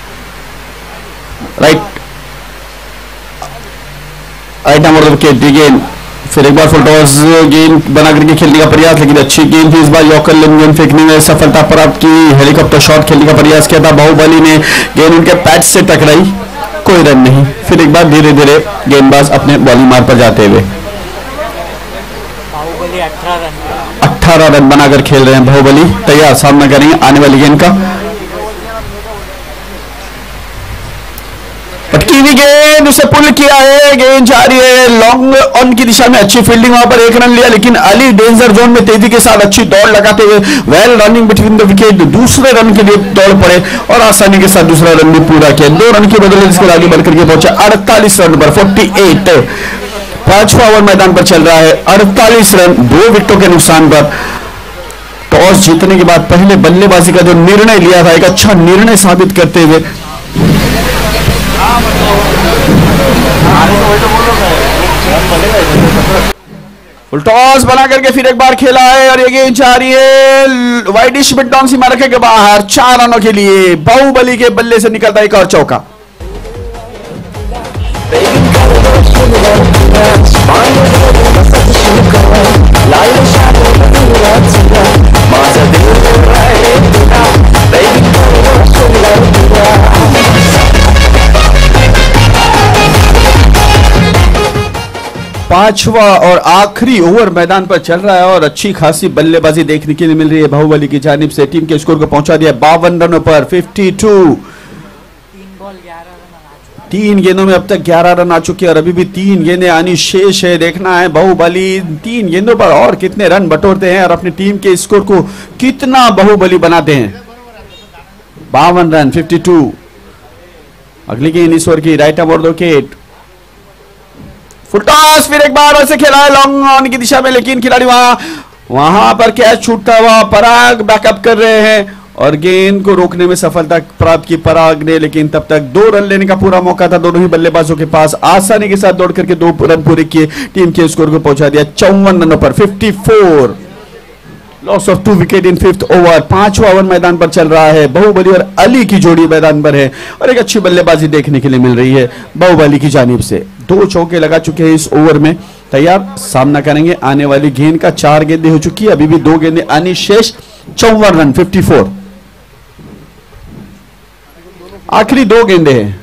राइट नंबर विकेट गेंद, फिर एक बार फुल टॉस गेंद बना करके खेलने का प्रयास, लेकिन अच्छी गेंद थी इस बार। यॉर्कर लेन गेंद फेंकने में सफलता प्राप्त की, हेलीकॉप्टर शॉट खेलने का प्रयास किया था बाहुबली ने, गेंद उनके पैड से टकराई, कोई रन नहीं। फिर एक बार धीरे धीरे गेंदबाज अपने बॉलिंग मार पर जाते हुए 18 रन बनाकर खेल रहे हैं बाहुबली तैयार, सामना करेंगे आने वाली गेंद का। पटकी हुई गेंद, उसे पुल किया है, गेंद जा रही है लॉन्ग ऑन की दिशा में, अच्छी फील्डिंग, वहां पर 1 रन लिया, लेकिन अली डेंजर जोन में तेजी के साथ अच्छी दौड़ लगाते हुए well running between the wicket, दूसरे रन के लिए दौड़ पड़े और आसानी के साथ दूसरा रन भी पूरा किया। 2 रन के बदले इसके आगे बढ़कर के पहुंचा 48 रन पर 48। 5वां ओवर मैदान पर चल रहा है, 48 रन 2 विकेटों के नुकसान पर। टॉस जीतने के बाद पहले बल्लेबाजी का जो निर्णय लिया था, एक अच्छा निर्णय साबित करते हुए फुल टॉस बना करके फिर एक बार खेला है और ये गेंद जा रही है वाइडिश मिड डाउन सीमा रखे के बाहर, 4 रनों के लिए बाहुबली के बल्ले से निकलता एक और चौका। पांचवा और आखिरी ओवर मैदान पर चल रहा है और अच्छी खासी बल्लेबाजी देखने के लिए मिल रही है बाहुबली की जानिब से। टीम के स्कोर को पहुंचा दिया 52 रनों पर 52। 3 गेंदों में अब तक 11 रन आ चुके हैं और अभी भी 3 गेंदें आनी शेष है। देखना है बाहुबली 3 गेंदों पर और कितने रन बटोरते हैं और अपनी टीम के स्कोर को कितना बाहुबली बनाते हैं। 52 रन 52। अगली गेंद इस ओवर की right over wicket, full toss, फिर एक बार ऐसे खेला है लॉन्ग ऑन की दिशा में, लेकिन खिलाड़ी वहां पर कैच छूटता हुआ पराग बैकअप कर रहे हैं और गेंद को रोकने में सफलता प्राप्त की पराग ने, लेकिन तब तक 2 रन लेने का पूरा मौका था दोनों ही बल्लेबाजों के पास। आसानी के साथ दौड़ करके 2 रन पूरे किए, टीम के स्कोर को पहुंचा दिया 54 रनों पर 54। Loss of 2 wicket in 5th over. 5वां ओवर मैदान पर चल रहा है, बाहुबली और अली की जोड़ी मैदान पर है और एक अच्छी बल्लेबाजी देखने के लिए मिल रही है बाहुबली की जानिब से। 2 चौके लगा चुके हैं इस ओवर में तैयार, सामना करेंगे आने वाली गेंद का। 4 गेंदें हो चुकी है, अभी भी 2 गेंदें आनी शेष। 54 रन 54। आखिरी 2 गेंदें हैं।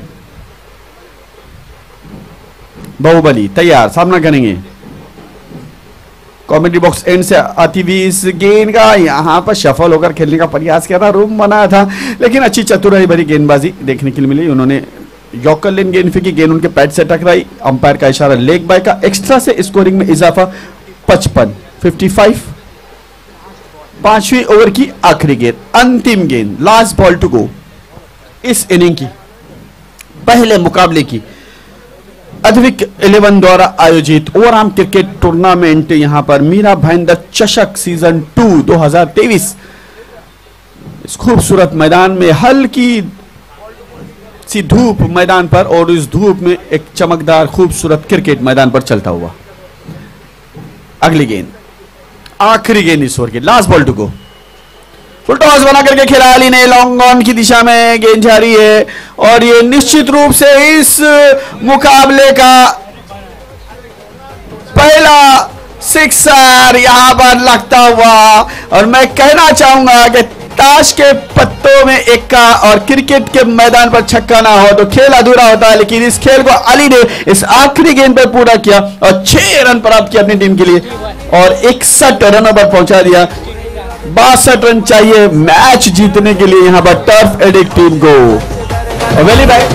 बाहुबली तैयार, सामना करेंगे। कॉमेडी बॉक्स एंड से आती हुई इस गेंद का यहां पर सफल होकर खेलने का प्रयास किया था, रूम बनाया था, लेकिन अच्छी चतुराई भरी गेंदबाजी देखने के लिए मिली। उन्होंने यॉर्कर लेन गेंद फेंकी, गेंद उनके पैड से टकराई, अंपायर का इशारा लेग बाय का, एक्स्ट्रा से स्कोरिंग में इजाफा 55 55। 5वीं ओवर की आखिरी गेंद, अंतिम गेंद, लास्ट बॉल टू गो इस इनिंग की, पहले मुकाबले की अद्विक 11 द्वारा आयोजित ओवरआर्म क्रिकेट टूर्नामेंट, यहां पर मीरा भाईंदर चषक सीजन 2 2023। इस खूबसूरत मैदान में हल्की सी धूप मैदान पर और इस धूप में एक चमकदार खूबसूरत क्रिकेट मैदान पर चलता हुआ। अगली गेंद, आखिरी गेंद इस ओवर की, last ball to go. Full toss बना करके खेला अली ने, लॉन्ग ऑन की दिशा में गेंद जा रही है और ये निश्चित रूप से इस मुकाबले का पहला सिक्सर यहां पर लगता हुआ। और मैं कहना चाहूंगा कि ताश के पत्तों में एक्का और क्रिकेट के मैदान पर छक्का ना हो तो खेल अधूरा होता है, लेकिन इस खेल को अली ने इस आखिरी गेंद पर पूरा किया और 6 रन प्राप्त किया अपनी टीम के लिए और 61 रनों पर पहुंचा दिया। 62 रन चाहिए मैच जीतने के लिए यहां पर टर्फ एडिक्ट टीम को। वेली भाई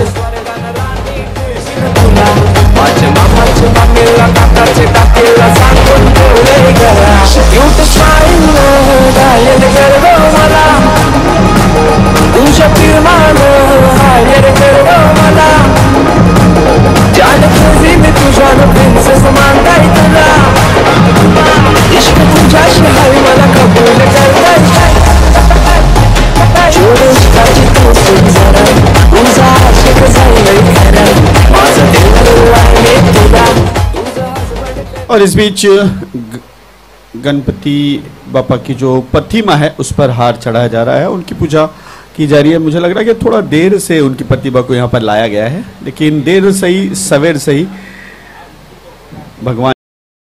और इस बीच गणपति बापा की जो प्रतिमा है उस पर हार चढ़ाया जा रहा है, उनकी पूजा की जा रही है। मुझे लग रहा है कि थोड़ा देर से उनकी प्रतिमा को यहाँ पर लाया गया है, लेकिन देर सही सवेर सही भगवान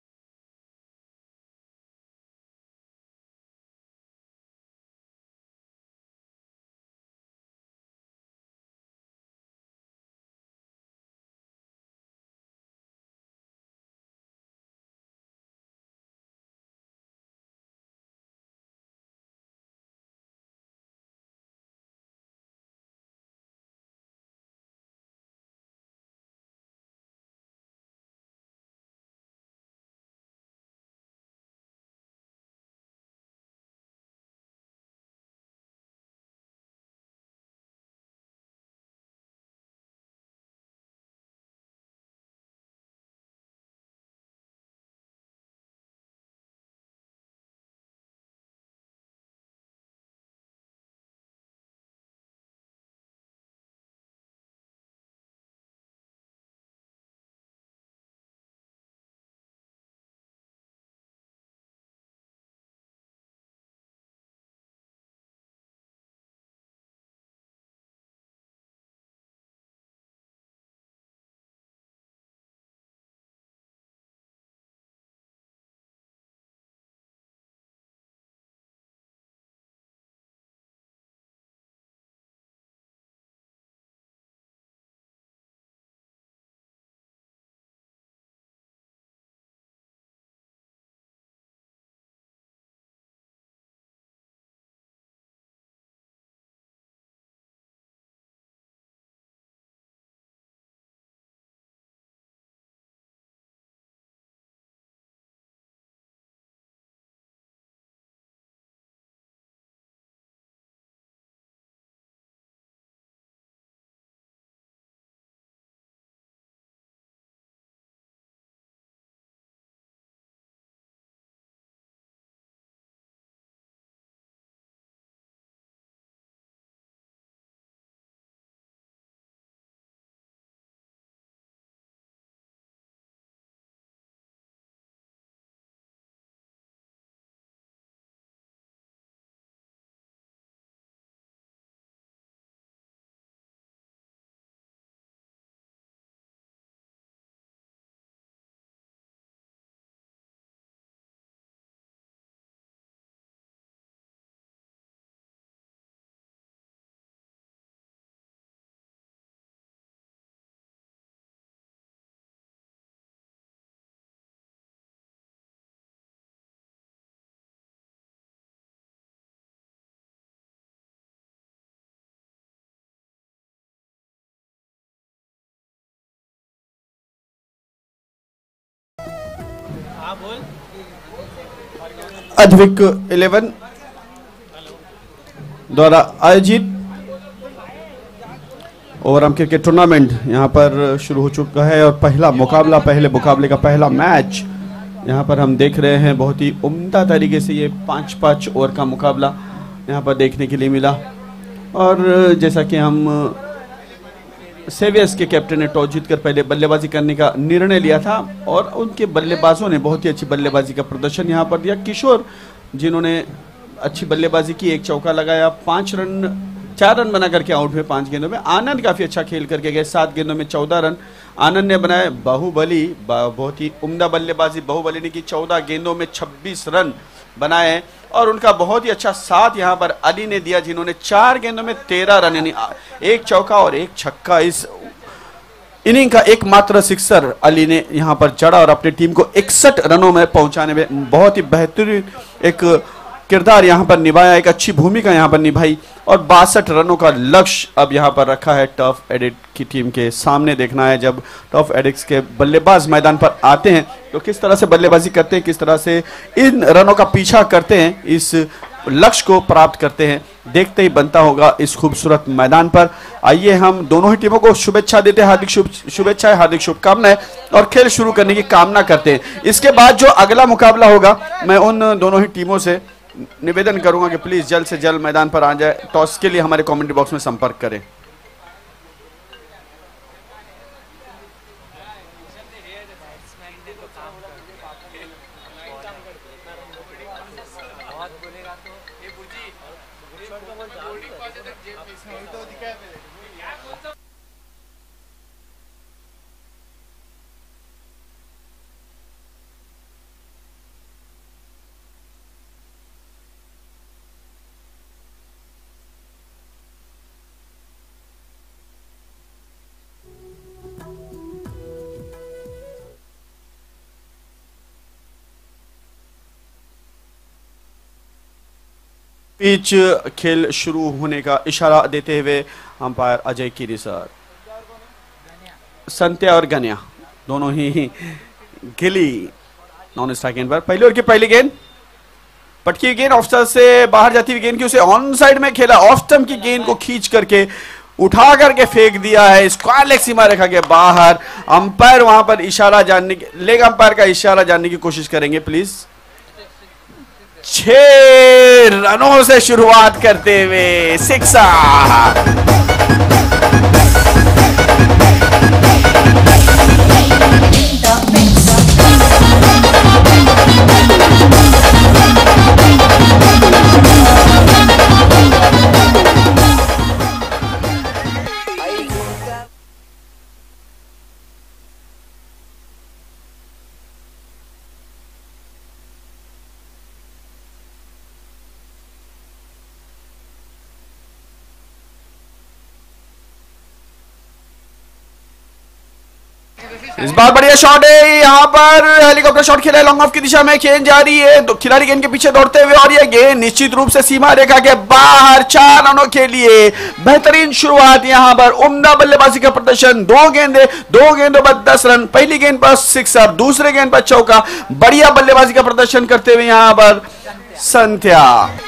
अद्विक 11 द्वारा आयोजित ओवरआर्म क्रिकेट टूर्नामेंट यहाँ पर शुरू हो चुका है और पहले मुकाबले का पहला मैच यहाँ पर हम देख रहे हैं। बहुत ही उम्दा तरीके से ये 5-5 ओवर का मुकाबला यहाँ पर देखने के लिए मिला और जैसा कि हम सेवियर्स के कैप्टन ने टॉस जीतकर पहले बल्लेबाजी करने का निर्णय लिया था और उनके बल्लेबाजों ने बहुत ही अच्छी बल्लेबाजी का प्रदर्शन यहाँ पर दिया। किशोर जिन्होंने अच्छी बल्लेबाजी की, एक चौका लगाया, 4 रन बना करके आउट हुए 5 गेंदों में। आनंद काफी अच्छा खेल करके गए, 7 गेंदों में 14 रन आनंद ने बनाए। बाहुबली बहुत ही उम्दा बल्लेबाजी बाहुबली ने की, 14 गेंदों में 26 रन बनाए और उनका बहुत ही अच्छा साथ यहाँ पर अली ने दिया जिन्होंने 4 गेंदों में 13 रन यानी एक चौका और एक छक्का। इस इनिंग का एकमात्र सिक्सर अली ने यहाँ पर जड़ा और अपनी टीम को 61 रनों में पहुंचाने में बहुत ही बेहतरीन एक किरदार यहाँ पर निभाया, एक अच्छी भूमिका यहाँ पर निभाई और 62 रनों का लक्ष्य अब यहाँ पर रखा है टफ एडिट की टीम के सामने। देखना है जब टफ एडिक्स के बल्लेबाज मैदान पर आते हैं तो किस तरह से बल्लेबाजी करते हैं, किस तरह से इन रनों का पीछा करते हैं, इस लक्ष्य को प्राप्त करते हैं, देखते ही बनता होगा इस खूबसूरत मैदान पर। आइए हम दोनों ही टीमों को शुभेच्छा देते हैं, हार्दिक शुभेच्छाएं, हार्दिक शुभकामनाएं और खेल शुरू करने की कामना करते हैं। इसके बाद जो अगला मुकाबला होगा मैं उन दोनों ही टीमों से निवेदन करूंगा कि प्लीज जल्द से जल्द मैदान पर आ जाए। टॉस के लिए हमारे कमेंट बॉक्स में संपर्क करें। पिच खेल शुरू होने का इशारा देते हुए अंपायर अजय कीरी सर। संत्या और गन्या दोनों ही गिली नॉन स्ट्राइक गेंद पर। पहले ओवर की पहली गेंद पटकी गेंद ऑफ स्टंप से बाहर जाती हुई गेंद की उसे ऑन साइड में खेला। ऑफ स्टंप की गेंद को खींच करके उठा करके फेंक दिया है स्क्वायर लेग सीमा रेखा के बाहर। अंपायर वहां पर इशारा जानने के लेग अंपायर का इशारा जानने की कोशिश करेंगे प्लीज। 6 रनों से शुरुआत करते हुए सिक्सर। इस बार बढ़िया शॉट है, यहाँ पर हेलीकॉप्टर शॉट खेला है लॉन्ग ऑफ की दिशा में। गेंद जा रही है, खिलाड़ी गेंद के पीछे दौड़ते हुए और ये गेंद निश्चित रूप से सीमा रेखा के बाहर। 4 रनों के लिए बेहतरीन शुरुआत यहाँ पर, उम्दा बल्लेबाजी का प्रदर्शन। 2 गेंदों पर 10 रन। पहली गेंद पर सिक्सर, दूसरे गेंद पर चौका। बढ़िया बल्लेबाजी का प्रदर्शन करते हुए यहाँ पर संध्या।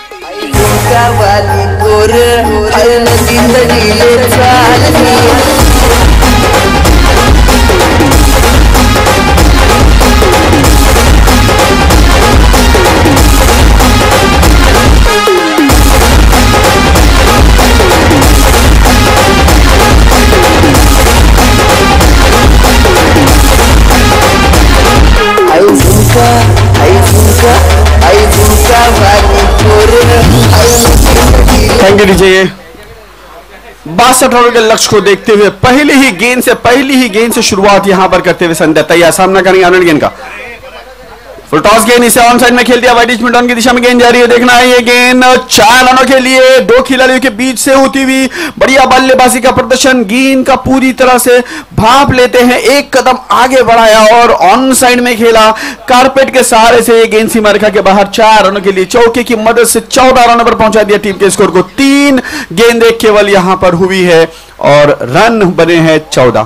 Thank you DJ. 62 रनों के लक्ष्य को देखते हुए पहली ही गेंद से शुरुआत यहां पर करते हुए संध्या तैयार। सामना करेंगे आनंद गेंद का। फुल टॉस गेंद, इसे ऑन साइड में खेल दिया। वाइड मिड ऑन की दिशा में गेंद जा रही है। देखना है ये गेंद 4 रनों के लिए 2 खिलाड़ियों के बीच से होती हुई बढ़िया बल्लेबाजी का प्रदर्शन। गेंद का पूरी तरह से भाप लेते हैं, एक कदम आगे बढ़ाया और ऑन साइड में खेला। कारपेट के सहारे से ये गेंद सीमा रेखा के बाहर 4 रनों के लिए चौके की मदद से 14 रनों पर पहुंचा दिया टीम के स्कोर को। 3 गेंदें केवल यहां पर हुई है और रन बने हैं 14।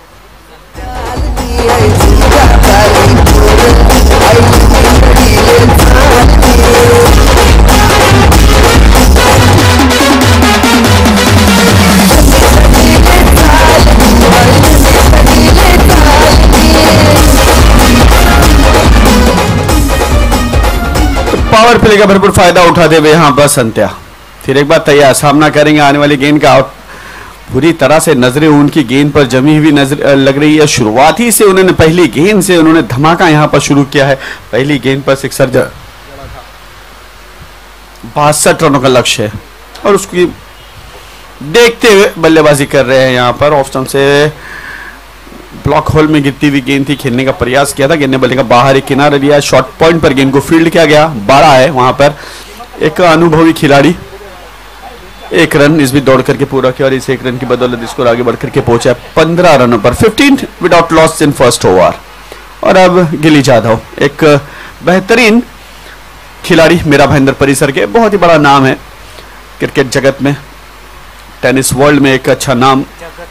पावर प्ले का भरपूर फायदा उठाते हुए यहां पर संध्या फिर एक बार तैयार। सामना करेंगे आने वाली गेंद का। पूरी तरह से नजरें उनकी गेंद पर जमी हुई नजर लग रही है। शुरुआती से उन्होंने पहली गेंद से उन्होंने धमाका यहां पर शुरू किया है। पहली गेंद पर सिक्सर 62 रनों का लक्ष्य है और उसकी देखते हुए बल्लेबाजी कर रहे हैं यहां पर। ऑफ स्टंप से ब्लॉक होल में गिरती हुई गेंद थी, खेलने का प्रयास किया था। गेंद ने बल्ले का बाहर एक किनारा दिया। शॉर्ट पॉइंट पर गेंद को फील्ड किया गया। 12 है वहां पर। एक अनुभवी खिलाड़ी 1 रन इस भी दौड़ करके पूरा किया और इस 1 रन की बदौलत इसको आगे बढ़ करके पहुंचा 15 रनों पर। 15 without loss in first over. और अब गिली जाधव एक बेहतरीन खिलाड़ी, मेरा भाईंदर परिसर के बहुत ही बड़ा नाम है क्रिकेट जगत में, टेनिस वर्ल्ड में एक अच्छा नाम।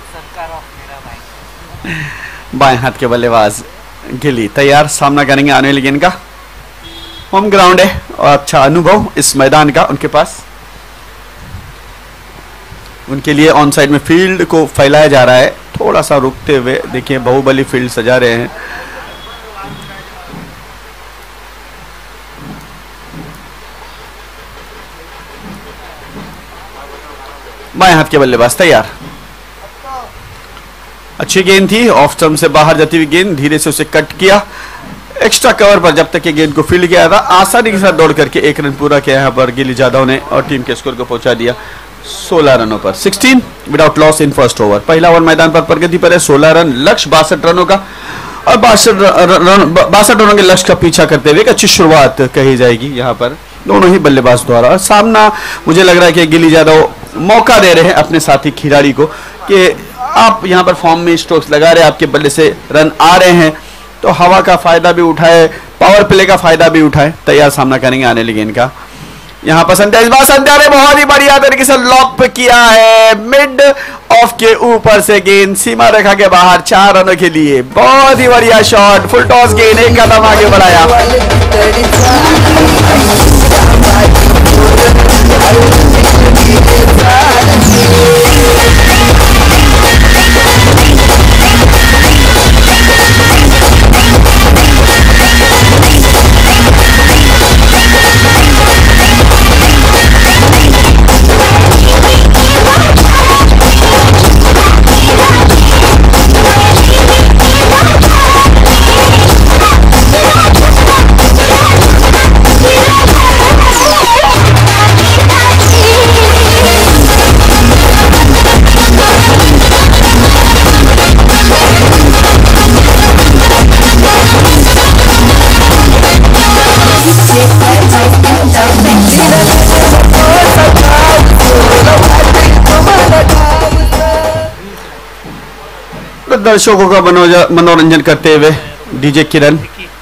बाएं हाथ के बल्लेबाज गिली तैयार। सामना करेंगे आने वाली गेंद का। होम ग्राउंड है और अच्छा अनुभव इस मैदान का उनके पास। उनके लिए ऑन साइड में फील्ड को फैलाया जा रहा है। थोड़ा सा रुकते हुए देखिए, बाहुबली फील्ड सजा रहे हैं। बाएं हाथ के बल्लेबाज तैयार। अच्छी गेंद थी, ऑफ स्टंप से बाहर जाती हुई गेंद, धीरे से उसे कट किया। एक्स्ट्रा कवर पर जब तक ये गेंद को फील्ड किया था, आसानी के साथ दौड़ करके 1 रन पूरा किया यहाँ पर गिली यादव ने और टीम के स्कोर को पहुंचा दिया 16 रनों पर। 16 without loss in first over. पहला ओवर मैदान पर प्रगति पर है, 16 रन, लक्ष्य 62 रनों का और 62 रनों के लक्ष्य का पीछा करते हुए एक अच्छी शुरुआत कही जाएगी यहाँ पर दोनों ही बल्लेबाज द्वारा। और सामना मुझे लग रहा है कि गिली यादव मौका दे रहे हैं अपने साथी खिलाड़ी को कि आप यहाँ पर फॉर्म में स्ट्रोक्स लगा रहे हैं, आपके बल्ले से रन आ रहे हैं, तो हवा का फायदा भी उठाए, पावर प्ले का फायदा भी उठाए। तैयार सामना करेंगे आने वाली गेंद का। यहाँ पर संध्या, इस बार संध्या ने बहुत ही बढ़िया तरीके से लॉक किया है, मिड ऑफ के ऊपर से गेंद सीमा रेखा के बाहर 4 रनों के लिए। बहुत ही बढ़िया शॉट, फुल टॉस गेंद, एक कदम आगे बढ़ाया। दर्शकों का मनोरंजन करते हुए डीजे किरण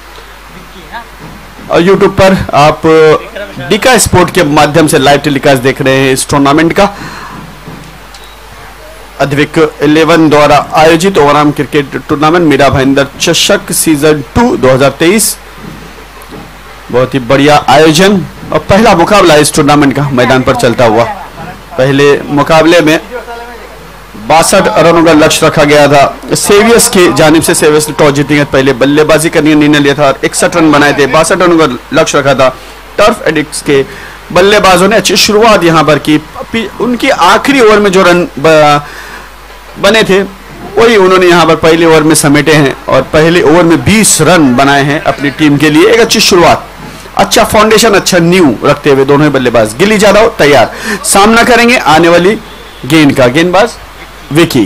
और यूट्यूब पर आप डीका स्पोर्ट के माध्यम से लाइव टेलीकास्ट देख रहे हैं इस टूर्नामेंट का। अद्विक 11 द्वारा आयोजित overarm cricket tournament Mira Bhayandar चषक सीजन 2 2023। बहुत ही बढ़िया आयोजन और पहला मुकाबला इस टूर्नामेंट का मैदान पर चलता हुआ। पहले मुकाबले में 62 रनों का लक्ष्य रखा गया था सेवियर्स की जानिब से। सेवियर्स ने टॉस जीतने के पहले बल्लेबाजी करने का निर्णय लिया था और 61 रन बनाए थे। 62 रनों का लक्ष्य रखा था। टर्फ एडिक्ट्स के बल्लेबाजों ने अच्छी शुरुआत यहां पर की। उनकी आखिरी ओवर में जो रन बने थे वही उन्होंने यहां पर पहले ओवर में समेटे हैं और पहले ओवर में 20 रन बनाए हैं अपनी टीम के लिए। एक अच्छी शुरुआत, अच्छा फाउंडेशन, अच्छा न्यू रखते हुए दोनों ही बल्लेबाज। गिली यादव तैयार, सामना करेंगे आने वाली गेंद का। गेंदबाज विकी,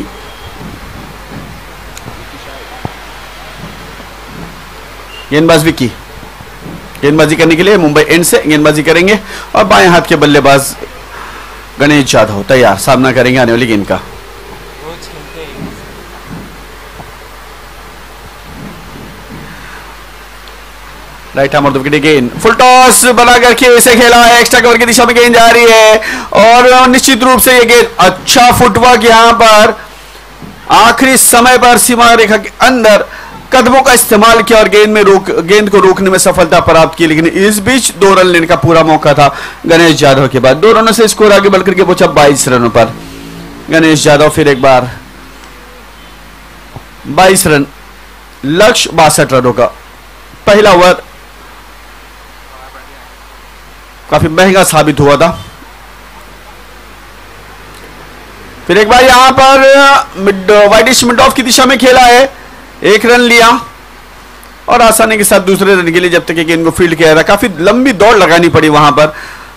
गेंदबाज विकी गेंदबाजी करने के लिए मुंबई एंड से गेंदबाजी करेंगे और बाएं हाथ के बल्लेबाज गणेश यादव तैयार, सामना करेंगे आने वाली गेंद का। राइट आर्म ऑफ द गेंद, फुल टॉस बना करके इसे खेला है, एक्स्ट्रा कवर की दिशा में गेंद जा रही है और निश्चित रूप से ये गेंद, अच्छा फुटवर्क यहां पर आखिरी समय पर सीमा रेखा के अंदर कदमों का इस्तेमाल किया और गेंद को रोकने में सफलता प्राप्त की। लेकिन इस बीच 2 रन लेने का पूरा मौका था गणेश यादव के बाद। 2 रनों से स्कोर आगे बढ़कर के पहुंचा 22 रनों पर। गणेश यादव फिर एक बार 22 रन, लक्ष्य 62 रनों का। पहला ओवर काफी महंगा साबित हुआ था। फिर एक बार यहां पर वाइडिश मिड ऑफ की दिशा में खेला है, 1 रन लिया और आसानी के साथ दूसरे रन के लिए जब तक कि गेंद को फील्ड किया था। काफी लंबी दौड़ लगानी पड़ी वहां पर,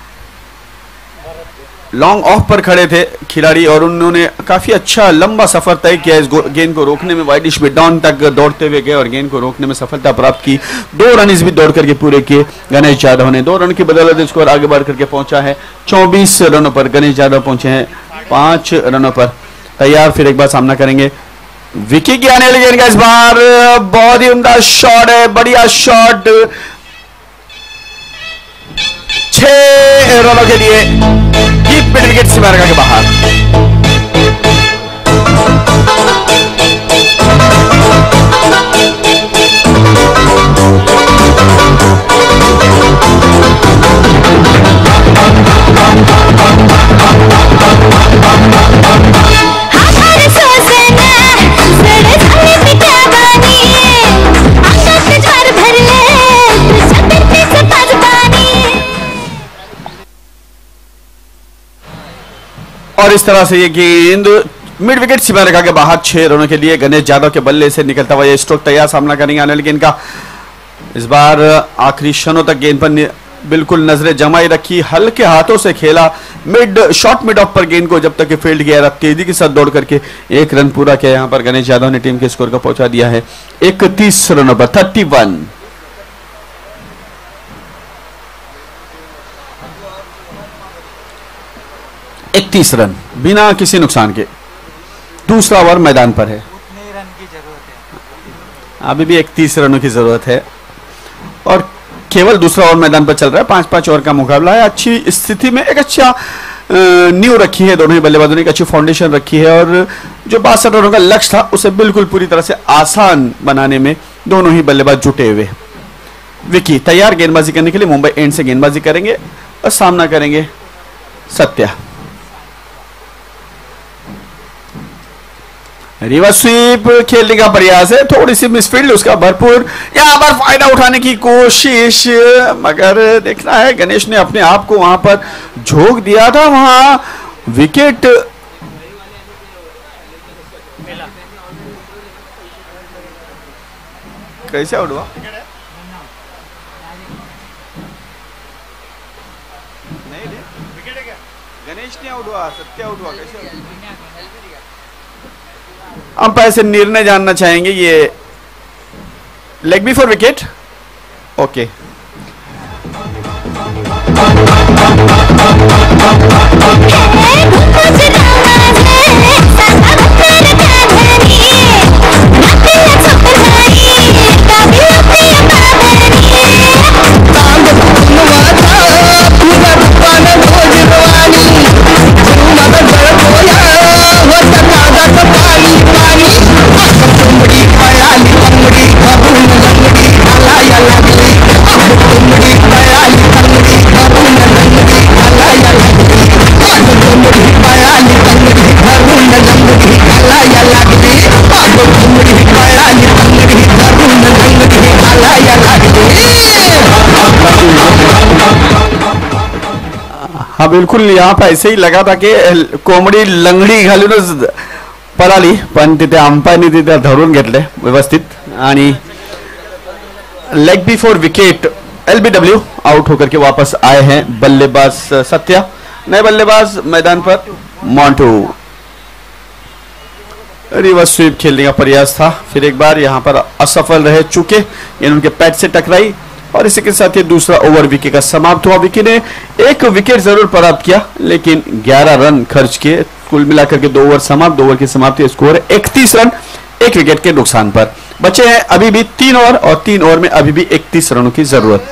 लॉन्ग ऑफ पर खड़े थे खिलाड़ी और उन्होंने काफी अच्छा लंबा सफर तय किया इस गेंद को रोकने में। वाइडिश मिड डाउन तक दौड़ते हुए गए और गेंद को रोकने में सफलता प्राप्त की। 2 रन इस भी दौड़ करके पूरे किए गणेश यादव ने। 2 रन की बदौलत स्कोर आगे बढ़ करके पहुंचा है 24 रनों पर। गणेश यादव पहुंचे हैं 5 रनों पर। तैयार, फिर एक बार सामना करेंगे विकी की आने वाली गेंद का। इस बार बहुत ही उम्दा शॉट है, बढ़िया शॉट, 6 रनों के लिए डीप मिड विकेट सीमा रेखा के बाहर। और इस तरह से ये गेंद मिड विकेट सीमा रेखा के बाहर 6 रनों के लिए गणेश यादव के बल्ले से निकलता हुआ ये स्ट्रोक। तैयार, सामना करेंगे आने वाली गेंद का। इस बार आखिरी क्षणों तक गेंद पर बिल्कुल नजरें जमाई रखी, हल्के हाथों से खेला, शॉर्ट मिड ऑफ पर गेंद को जब तक कि फील्ड किया, तेजी के साथ दौड़ करके 1 रन पूरा किया। यहां पर गणेश यादव ने टीम के स्कोर को पहुंचा दिया है 31 रनों पर 31। इकतीस रन बिना किसी नुकसान के। दूसरा ओवर मैदान पर है, उतने रन की जरूरत है, अभी भी 31 रनों की जरूरत है और केवल दूसरा ओवर मैदान पर चल रहा है। 5-5 ओवर का मुकाबला है। अच्छी स्थिति में एक अच्छा नींव रखी है दोनों ही बल्लेबाजों ने, एक अच्छी फाउंडेशन रखी है और जो 62 रनों का लक्ष्य था उसे बिल्कुल पूरी तरह से आसान बनाने में दोनों ही बल्लेबाज जुटे हुए। विकी तैयार गेंदबाजी करने के लिए, मुंबई एंड से गेंदबाजी करेंगे और सामना करेंगे सत्या। रिवर्स स्वीप खेलने का प्रयास है, थोड़ी सी मिसफील्ड, उसका भरपूर यहां पर फायदा उठाने की कोशिश, मगर देखना है गणेश ने अपने आप को वहां पर झोंक दिया था, वहां विकेट कैसे आउट हुआ? नहीं गणेश ने आउट हुआ, सत्या आउट हुआ, कैसे? अंपायर से निर्णय जानना चाहेंगे। ये लेग बिफोर विकेट, ओके। हाँ बिल्कुल, यहाँ पर ऐसे ही लगा था की कोंबडी लंगडी घालूनच पळाली, पण तिथे अंपायरने तिथे धरून घेतले व्यवस्थित आणि leg before wicket LBW out होकर के वापस आए हैं बल्लेबाज सत्या। नए बल्लेबाज मैदान पर मॉन्टू। रिवर्स स्वीप खेलने का प्रयास था, फिर एक बार यहां पर असफल रह चुके, उनके पैड से टकराई और इसी के साथ ही दूसरा ओवर विकी का समाप्त हुआ। विकी ने 1 विकेट जरूर प्राप्त किया लेकिन 11 रन खर्च किए। कुल मिलाकर के 2 ओवर समाप्त, 2 ओवर की समाप्ति, स्कोर 31 रन 1 विकेट के नुकसान पर। बचे हैं अभी भी 3 ओवर और 3 ओवर में अभी भी 31 रनों की जरूरत।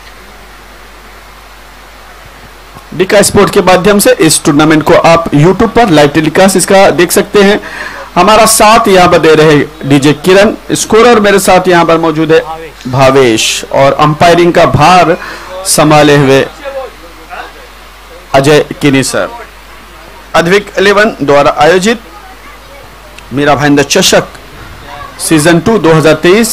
डिका स्पोर्ट के माध्यम से इस टूर्नामेंट को आप YouTube पर लाइव टेलीकास्ट इसका देख सकते हैं। हमारा साथ यहां पर दे रहे डीजे किरण, स्कोरर मेरे साथ यहां पर मौजूद है भावेश और अंपायरिंग का भार संभाले हुए अजय किनी सर। अद्विक 11 द्वारा आयोजित मेरा भाईंदर चषक सीजन 2 2023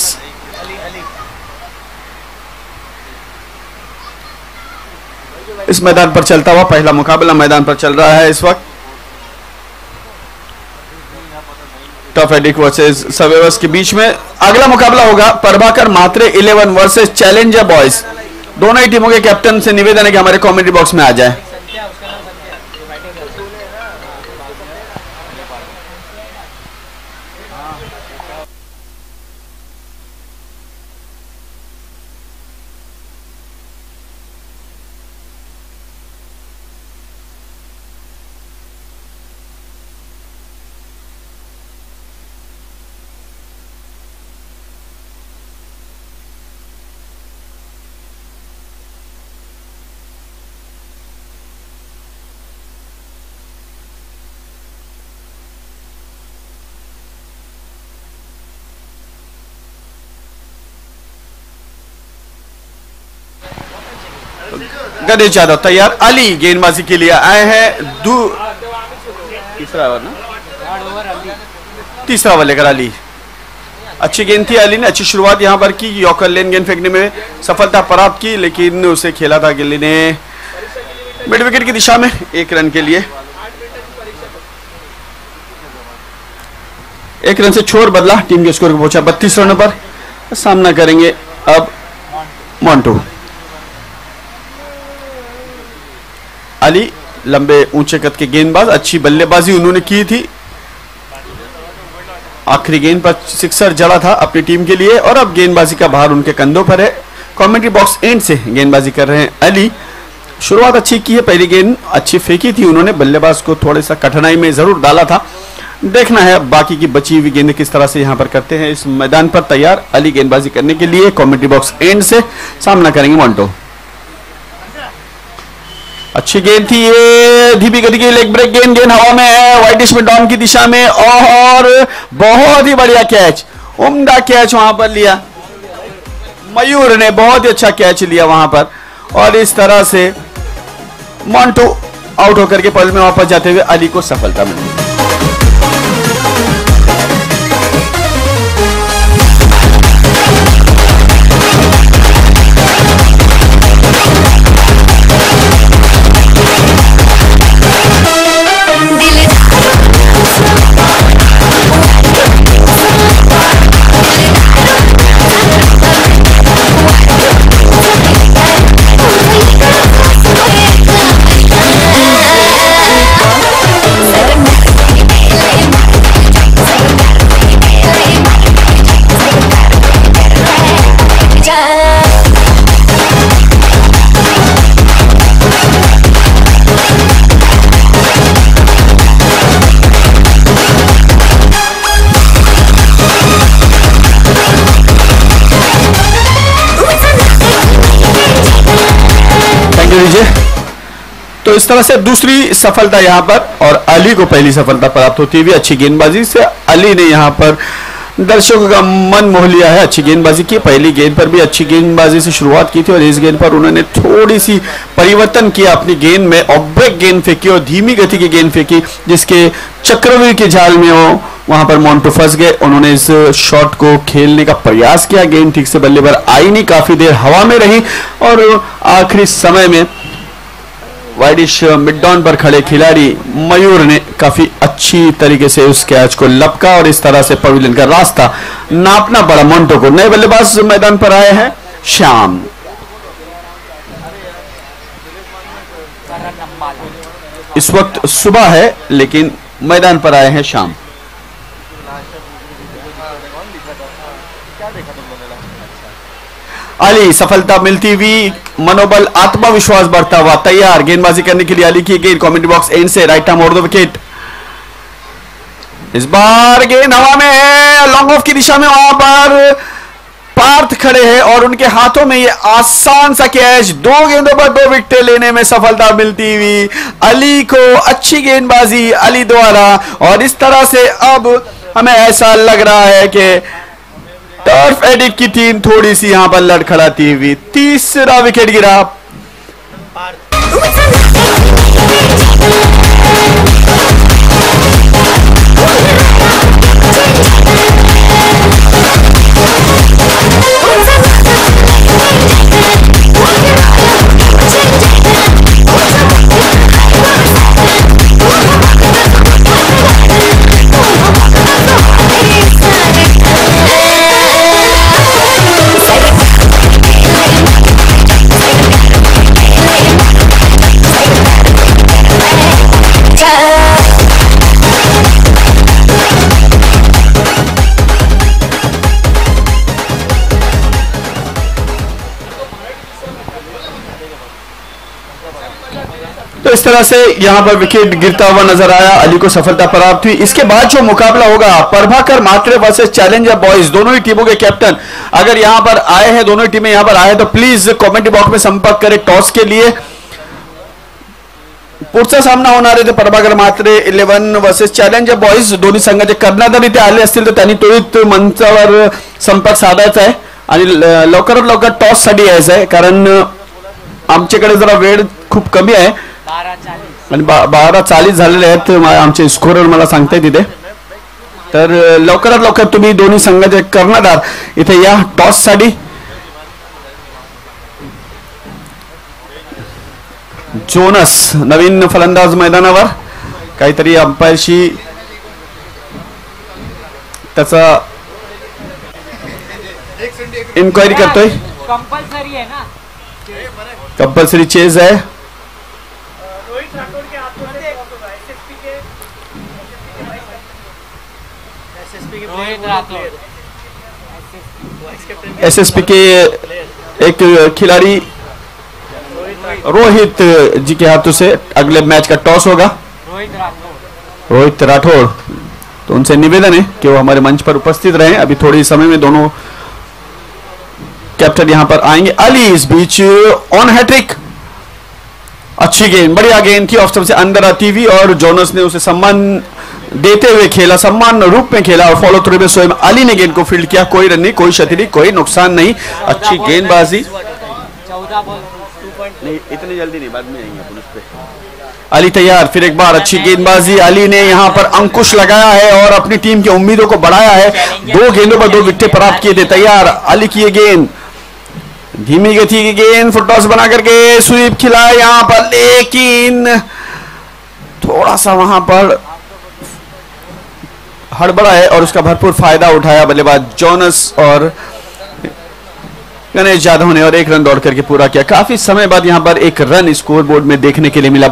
इस मैदान पर चलता हुआ पहला मुकाबला मैदान पर चल रहा है इस वक्त। टफ एडिक वर्सेस सर्वाइवर्स के बीच में अगला मुकाबला होगा Prabhakar Matre 11 versus challenger boys. दोनों ही टीमों के कैप्टन से निवेदन है कि हमारे कमेंट्री बॉक्स में आ जाए। गणेश यादव तैयार, अली गेंदबाजी के लिए आए हैं। तीसरा ओवर ना, तीसरा ओवर लेकर अली। अच्छी गेंद थी, अली ने अच्छी शुरुआत यहां पर की, यॉर्कर लेन गेंद फेंकने में सफलता प्राप्त की लेकिन उसे खेला था गिल्ली ने मिड विकेट की दिशा में 1 रन के लिए। 1 रन से छोड़ बदला, टीम के स्कोर को पहुंचा 32 रनों पर। सामना करेंगे अब मोंटू। अली लंबे ऊंचे कद के गेंदबाज, अच्छी बल्लेबाजी उन्होंने की थी, आखिरी गेंद पर सिक्सर जड़ा था अपनी टीम के लिए और अब गेंदबाजी का भार उनके कंधों पर है। कमेंट्री बॉक्स एंड से गेंदबाजी कर रहे हैं अली। शुरुआत अच्छी की है, पहली गेंद अच्छी फेंकी थी उन्होंने, बल्लेबाज को थोड़ा सा कठिनाई में जरूर डाला था। देखना है बाकी की बची हुई गेंदें किस तरह से यहां पर करते हैं। इस मैदान पर तैयार अली गेंदबाजी करने के लिए, कमेंट्री बॉक्स एंड से सामना करेंगे मोंटो। अच्छी गेंद थी ये, धीमी गति की लेग ब्रेक गेंद, गेंद हवा में है, वाइडिश में डाउन की दिशा में और बहुत ही बढ़िया कैच, उम्दा कैच वहां पर लिया मयूर ने, बहुत ही अच्छा कैच लिया वहां पर और इस तरह से मोंटो आउट होकर के पल में वापस जाते हुए अली को सफलता मिली। तो इस तरह से दूसरी सफलता यहां पर और अली को पहली सफलता प्राप्त होती हुई अच्छी गेंदबाजी से अली ने यहां पर दर्शकों का मन मोह लिया है। अच्छी गेंदबाजी की, पहली गेंद पर भी अच्छी गेंदबाजी से शुरुआत की थी और इस गेंद पर उन्होंने थोड़ी सी परिवर्तन किया अपनी गेंद में, और ब्रेक गेंद फेंकी और धीमी गति की गेंद फेंकी जिसके चक्रव्यूह के जाल में वो वहां पर मोंटो फंस गए। उन्होंने इस शॉट को खेलने का प्रयास किया, गेंद ठीक से बल्ले पर आई नहीं, काफी देर हवा में रही और आखिरी समय में वाइडिश मिड डाउन पर खड़े खिलाड़ी मयूर ने काफी अच्छी तरीके से उस कैच को लपका और इस तरह से पवेलियन का रास्ता नापना पड़ा मोंटो को। नए बल्लेबाज मैदान पर आए हैं श्याम। इस वक्त सुबह है लेकिन मैदान पर आए हैं श्याम। अली सफलता मिलती हुई, मनोबल आत्मविश्वास बढ़ता हुआ, तैयार गेंदबाजी करने के लिए अली की गेंद कमेंट्री बॉक्स एंड से right arm over the wicket. इस बार गेंद हवा में है, लॉन्ग ऑफ की दिशा में वहां पर पार्थ खड़े हैं और उनके हाथों में ये आसान सा कैच, 2 गेंदों पर 2 विकेट लेने में सफलता मिलती हुई अली को। अच्छी गेंदबाजी अली द्वारा और इस तरह से अब हमें ऐसा लग रहा है कि टर्फ एडिट की टीम थोड़ी सी यहां पर लड़खड़ाती हुई, तीसरा विकेट गिरा। तो इस तरह से यहां पर विकेट गिरता हुआ नजर आया, अली को सफलता प्राप्त हुई। इसके बाद जो मुकाबला होगा Prabhakar Matre versus challenger boys, दोनों ही टीमों के कैप्टन अगर यहां पर आए हैं, दोनों टीमें यहां पर आए तो प्लीज कमेंट बॉक्स में संपर्क करें टॉस के लिए। पुढचा सामना होणार आहे Prabhakar Matre 11 versus challenger boys, दोन्ही संघाचे कर्णधार इथे आले असतील तर त्यांनी त्वरित मंचावर संपर्क साधायचा आहे आणि लवकरात लवकर टॉस साठी यायचं आहे, कारण आमच्याकडे जरा वेळ खूप कमी आहे आणि 12:40 झालेले आहेत आमचे स्कोरर मला सांगताय तिथे। तर लवकरात लवकर तुम्ही दोन्ही संघाचे कर्णधार इथे या टॉस साठी। जोनस नवीन फलंदाज मैदानावर, काहीतरी अंपायरशी त्याचा इन्क्वायरी करतोय। कंपलसरी है ना। कंपलसरी चेज है। रोहित राठौड़ के हाथों से एसएसपी के रोहित राठौड़ एसएसपी के एक खिलाड़ी रोहित जी के हाथों से अगले मैच का टॉस होगा। रोहित राठौड़, तो उनसे निवेदन है कि वो हमारे मंच पर उपस्थित रहें। अभी थोड़ी समय में दोनों कैप्टन यहां पर आएंगे। अली इस बीच ऑन हैट्रिक, अच्छी गेंद, बढ़िया गेंद थी, ऑफ स्टंप से अंदर आती हुई और जोनस ने उसे सम्मान देते हुए खेला, सम्मान रूप में खेला और फॉलो थ्रू में शोएब अली ने गेंद को फील्ड किया। कोई रन नहीं, कोई क्षति नहीं, कोई नुकसान नहीं, अच्छी गेंदबाजी। 14 बॉल नहीं, इतनी जल्दी नहीं, बाद में आएंगे अपन उस पे। अली तैयार, फिर एक बार अच्छी गेंदबाजी। अली ने यहां पर अंकुश लगाया है और अपनी टीम की उम्मीदों को बढ़ाया है। 2 गेंदों पर 2 विकेट प्राप्त किए थे। तैयार अली की ये गेंद, धीमी गति की गेंद, फुटटॉस बना करके स्वीप खिलाया यहां पर, लेकिन थोड़ा सा वहां पर हड़बड़ा है और उसका भरपूर फायदा उठाया बल्लेबाज जोनस और गणेश यादव ने और 1 रन दौड़ करके पूरा किया। काफी समय बाद यहां पर 1 रन स्कोर बोर्ड में देखने के लिए मिला।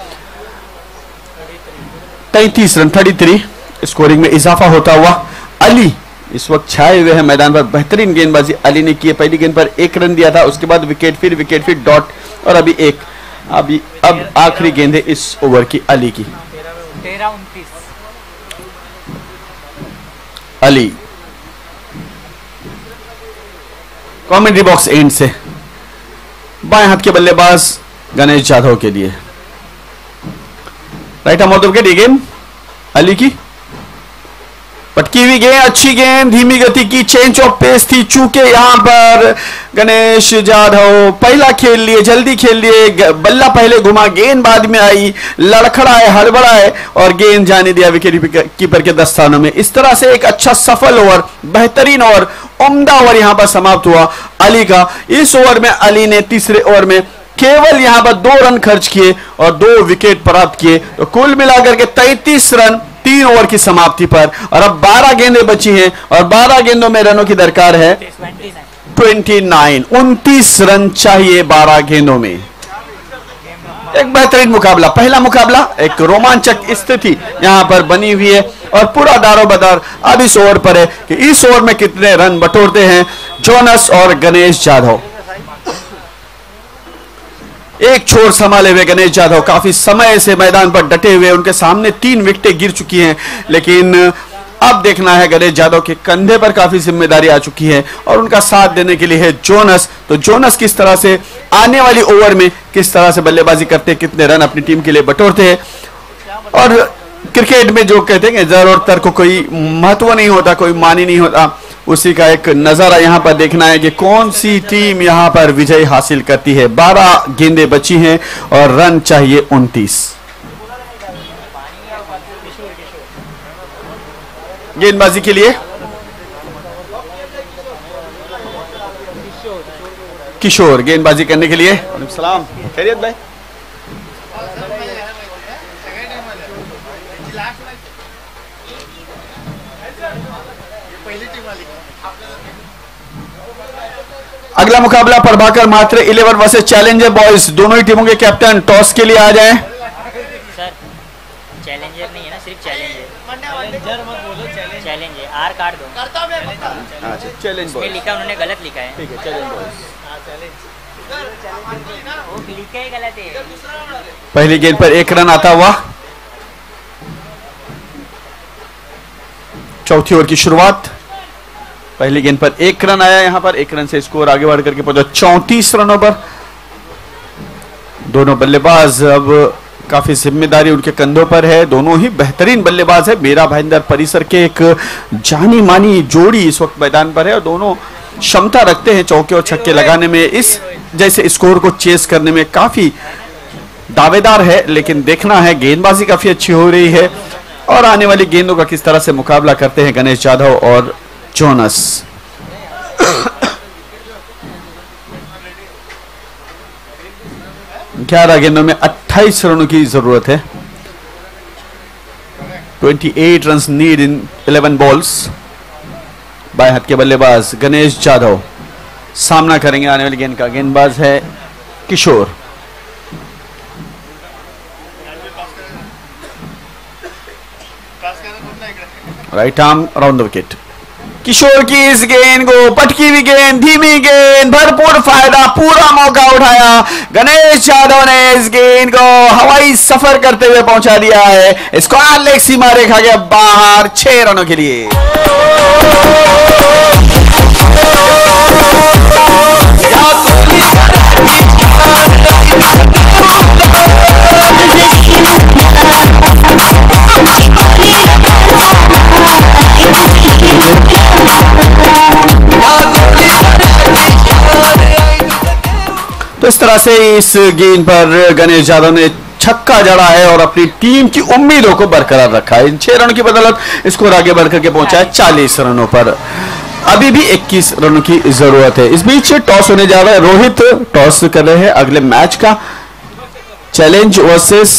33 रन, 33 स्कोरिंग में इजाफा होता हुआ अली इस वक्त छाए हुए हैं मैदान पर। बेहतरीन गेंदबाजी अली ने की है। पहली गेंद पर 1 रन दिया था, उसके बाद विकेट, फिर डॉट और अभी 1। अब आखिरी गेंद है इस ओवर की अली की। 13-29 अली कमेंट्री बॉक्स एंड से बाएं हाथ के बल्लेबाज गणेश यादव के लिए। Right arm off the wicket, ये गेंद अली की पटकी हुई गेंद, अच्छी गेंद, धीमी गति की, चेंज ऑफ पेस थी। चूंकि यहां पर गणेश यादव पहला खेल लिए, जल्दी खेल लिए, बल्ला पहले घुमा, गेंद बाद में आई, लड़खड़ा है, हड़बड़ा है और गेंद जाने दिया विकेट कीपर के दस्तानों में। इस तरह से एक अच्छा सफल ओवर, बेहतरीन ओवर, उम्दा ओवर यहां पर समाप्त हुआ अली का। इस ओवर में अली ने तीसरे ओवर में केवल यहां पर 2 रन खर्च किए और 2 विकेट प्राप्त किए। तो कुल मिलाकर के 33 रन 3 ओवर की समाप्ति पर। और अब 12 गेंदें बची हैं और 12 गेंदों में रनों की दरकार है 29। 29 रन चाहिए 12 गेंदों में। एक बेहतरीन मुकाबला, पहला मुकाबला, एक रोमांचक स्थिति यहां पर बनी हुई है और पूरा दारोमदार अब इस ओवर पर है कि इस ओवर में कितने रन बटोरते हैं जोनस और गणेश यादव। एक छोर संभाले हुए गणेश यादव काफी समय से मैदान पर डटे हुए, उनके सामने 3 विकेटें गिर चुकी हैं, लेकिन अब देखना है गणेश यादव के कंधे पर काफी जिम्मेदारी आ चुकी है और उनका साथ देने के लिए है जोनस। तो जोनस किस तरह से आने वाली ओवर में किस तरह से बल्लेबाजी करते हैं, कितने रन अपनी टीम के लिए बटोरते हैं। और क्रिकेट में जो कहते हैं जर और तर्क को कोई महत्व नहीं होता, कोई मानी नहीं होता, उसी का एक नजारा यहां पर देखना है कि कौन सी टीम यहां पर विजय हासिल करती है। 12 गेंदें बची हैं और रन चाहिए 29। गेंदबाजी के लिए किशोर गेंदबाजी करने के लिए। सलाम, खैरियत भाई? अगला मुकाबला Prabhakar Matre 11 versus challenger boys. दोनों ही टीमों के कैप्टन टॉस के लिए आ जाएं। सर चैलेंजर नहीं है ना, सिर्फ चैलेंजर मत बोलो, चैलेंजर आर काट दो। अच्छा, चैलेंज इसमें लिखा उन्होंने गलत लिखा है। ठीक है, चैलेंज बॉयज। वो लिखा ही गलत है। पहली गेंद पर 1 रन आता हुआ। चौथी ओवर की शुरुआत। पहली गेंद पर 1 रन आया, यहां पर 1 रन से स्कोर आगे बढ़ करके पहुंचा 34 रनों पर। दोनों बल्लेबाज अब काफी जिम्मेदारी उनके कंधों पर है। दोनों ही बेहतरीन बल्लेबाज है। मेरा भाईंदर परिसर के एक जानी मानी जोड़ी इस वक्त मैदान पर है और दोनों क्षमता रखते हैं चौके और छक्के लगाने में, इस जैसे स्कोर को चेस करने में काफी दावेदार है। लेकिन देखना है, गेंदबाजी काफी अच्छी हो रही है और आने वाली गेंदों का किस तरह से मुकाबला करते हैं गणेश यादव और जोनस। 11 गेंदों में 28 रनों की जरूरत है। 28 रन्स नीड इन 11 बॉल्स। बाएं हाथ के बल्लेबाज गणेश यादव सामना करेंगे आने वाली गेंद का। गेंदबाज है Kishore. Right arm around the wicket. Kishore की इस गेंद को, पटकी हुई गेंद, धीमी गेंद, भरपूर फायदा, पूरा मौका उठाया। गणेश यादव ने इस गेंद को हवाई सफर करते हुए पहुंचा दिया है। स्क्वायर लेग सीमा रेखा के बाहर 6 रनों के लिए। तो इस तरह से इस गेंद पर गणेश यादव ने छक्का जड़ा है और अपनी टीम की उम्मीदों को बरकरार रखा है। इन 6 रनों की बदौलत स्कोर आगे बढ़कर के पहुंचा है 40 रनों पर। अभी भी 21 रनों की जरूरत है। इस बीच टॉस होने जा रहा है। रोहित टॉस कर रहे हैं अगले मैच का चैलेंज वर्सेस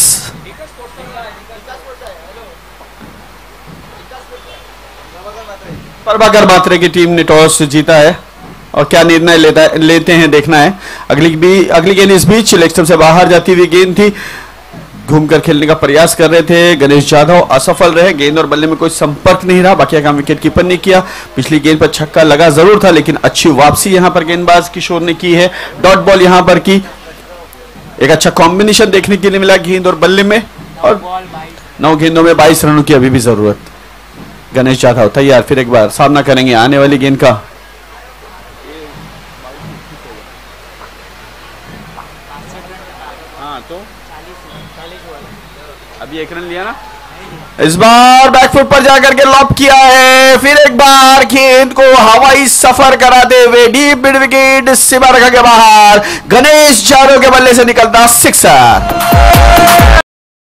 प्रभाकर बात्रे की टीम ने टॉस जीता है और क्या निर्णय लेते हैं देखना है। अगली गेंद इस बीच लेग स्टंप से बाहर जाती हुई गेंद थी। घूमकर खेलने का प्रयास कर रहे थे गणेश यादव, असफल रहे। गेंद और बल्ले में कोई संपर्क नहीं रहा। बाकी काम विकेट कीपर ने किया। पिछली गेंद पर छक्का लगा जरूर था लेकिन अच्छी वापसी यहां पर गेंदबाज किशोर ने की है। डॉट बॉल यहां पर की। एक अच्छा कॉम्बिनेशन देखने के लिए मिला गेंद और बल्ले में। और 9 गेंदों में 22 रनों की अभी भी जरूरत। गणेश यादव तैयार, फिर एक बार सामना करेंगे आने वाली गेंद का। हाँ तो अभी 1 रन लिया ना। इस बार बैकफुट पर जाकर के लॉप किया है। फिर एक बार गेंद को हवाई सफर कराते हुए डीप मिड विकेट सीमा रेखा के बाहर गणेश यादव के बल्ले से निकलता सिक्सर।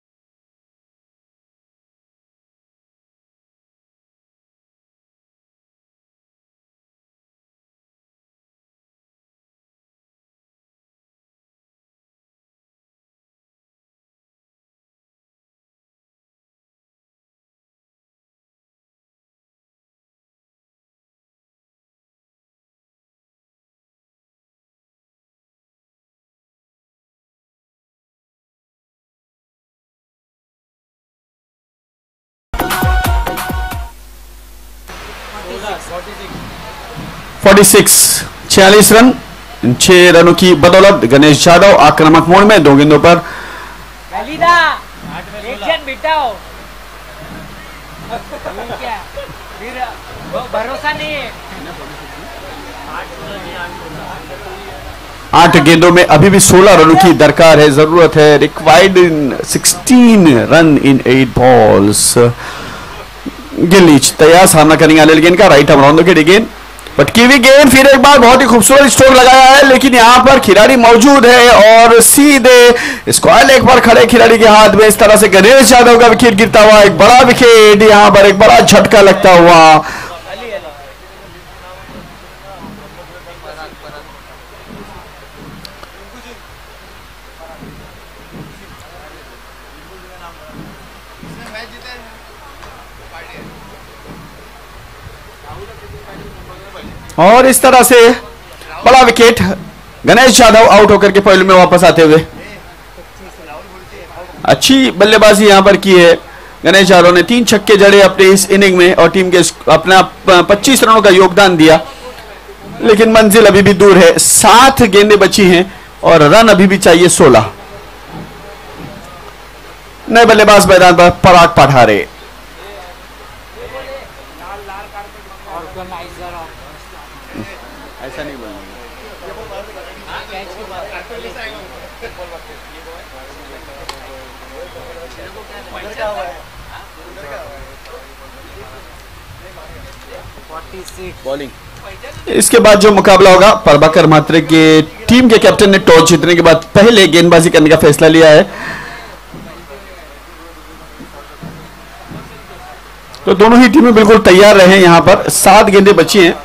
Forty 46 run. 6 रनों की बदौलत गणेश यादव आक्रामक मोड में 2 गेंदों पर। भरोसा नहीं है। 8 गेंदों में अभी भी 16 रनों की दरकार है, जरूरत है। Required in 16 run in 8 balls. गिलीच तैयार, सामना करेंगे अनिल गेंद का। राइट आर्म राउंड के गेंद, पटकी हुई गेंद। फिर एक बार बहुत ही खूबसूरत स्ट्रोक लगाया है लेकिन यहां पर खिलाड़ी मौजूद है और सीधे स्क्वायर लेग पर खड़े खिलाड़ी के हाथ में इस तरह से गणेश यादव का विकेट गिरता हुआ। एक बड़ा विकेट, यहां पर एक बड़ा झटका लगता हुआ। और इस तरह से बड़ा विकेट, गणेश यादव आउट होकर के पहले में वापस आते हुए। अच्छी बल्लेबाजी यहां पर की है गणेश यादव ने। 3 छक्के जड़े अपने इस इनिंग में और टीम के अपना 25 रनों का योगदान दिया लेकिन मंजिल अभी भी दूर है। 7 गेंदें बची हैं और रन अभी भी चाहिए 16। नए बल्लेबाज मैदान पर पराग पठारे। ऐसा नहीं बोलना। बॉलिंग। इसके बाद जो मुकाबला होगा, प्रभाकर मात्रे के टीम के कैप्टन ने टॉस जीतने के बाद पहले गेंदबाजी करने का फैसला लिया है। तो दोनों ही टीमें बिल्कुल तैयार रहे। यहां पर 7 गेंदें बची हैं।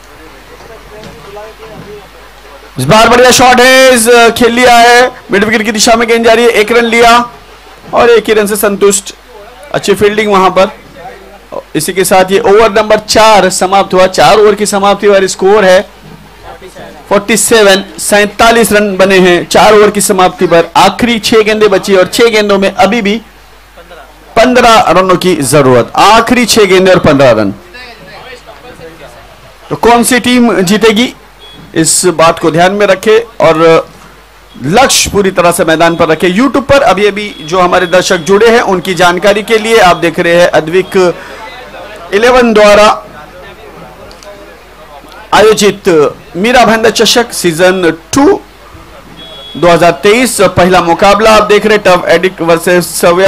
इस बार बढ़िया शॉट है, खेल लिया है। मिड विकेट की दिशा में गेंद जा रही है। 1 रन लिया और 1 ही रन से संतुष्ट। अच्छी फील्डिंग वहां पर। इसी के साथ ये ओवर नंबर 4 समाप्त हुआ। 4 ओवर की समाप्ति और स्कोर है 47 रन बने हैं 4 ओवर की समाप्ति पर। आखिरी 6 गेंदें बची और 6 गेंदों में अभी भी 15 रनों की जरूरत। आखिरी 6 गेंदें और 15 रन। तो कौन सी टीम जीतेगी, इस बात को ध्यान में रखे और लक्ष्य पूरी तरह से मैदान पर रखे। YouTube पर अभी अभी जो हमारे दर्शक जुड़े हैं उनकी जानकारी के लिए आप देख रहे हैं अद्विक 11 द्वारा आयोजित मीरा भाईंदर चषक सीजन 2 2023 पहला मुकाबला आप देख रहे टफ एडिक्ट वर्सेस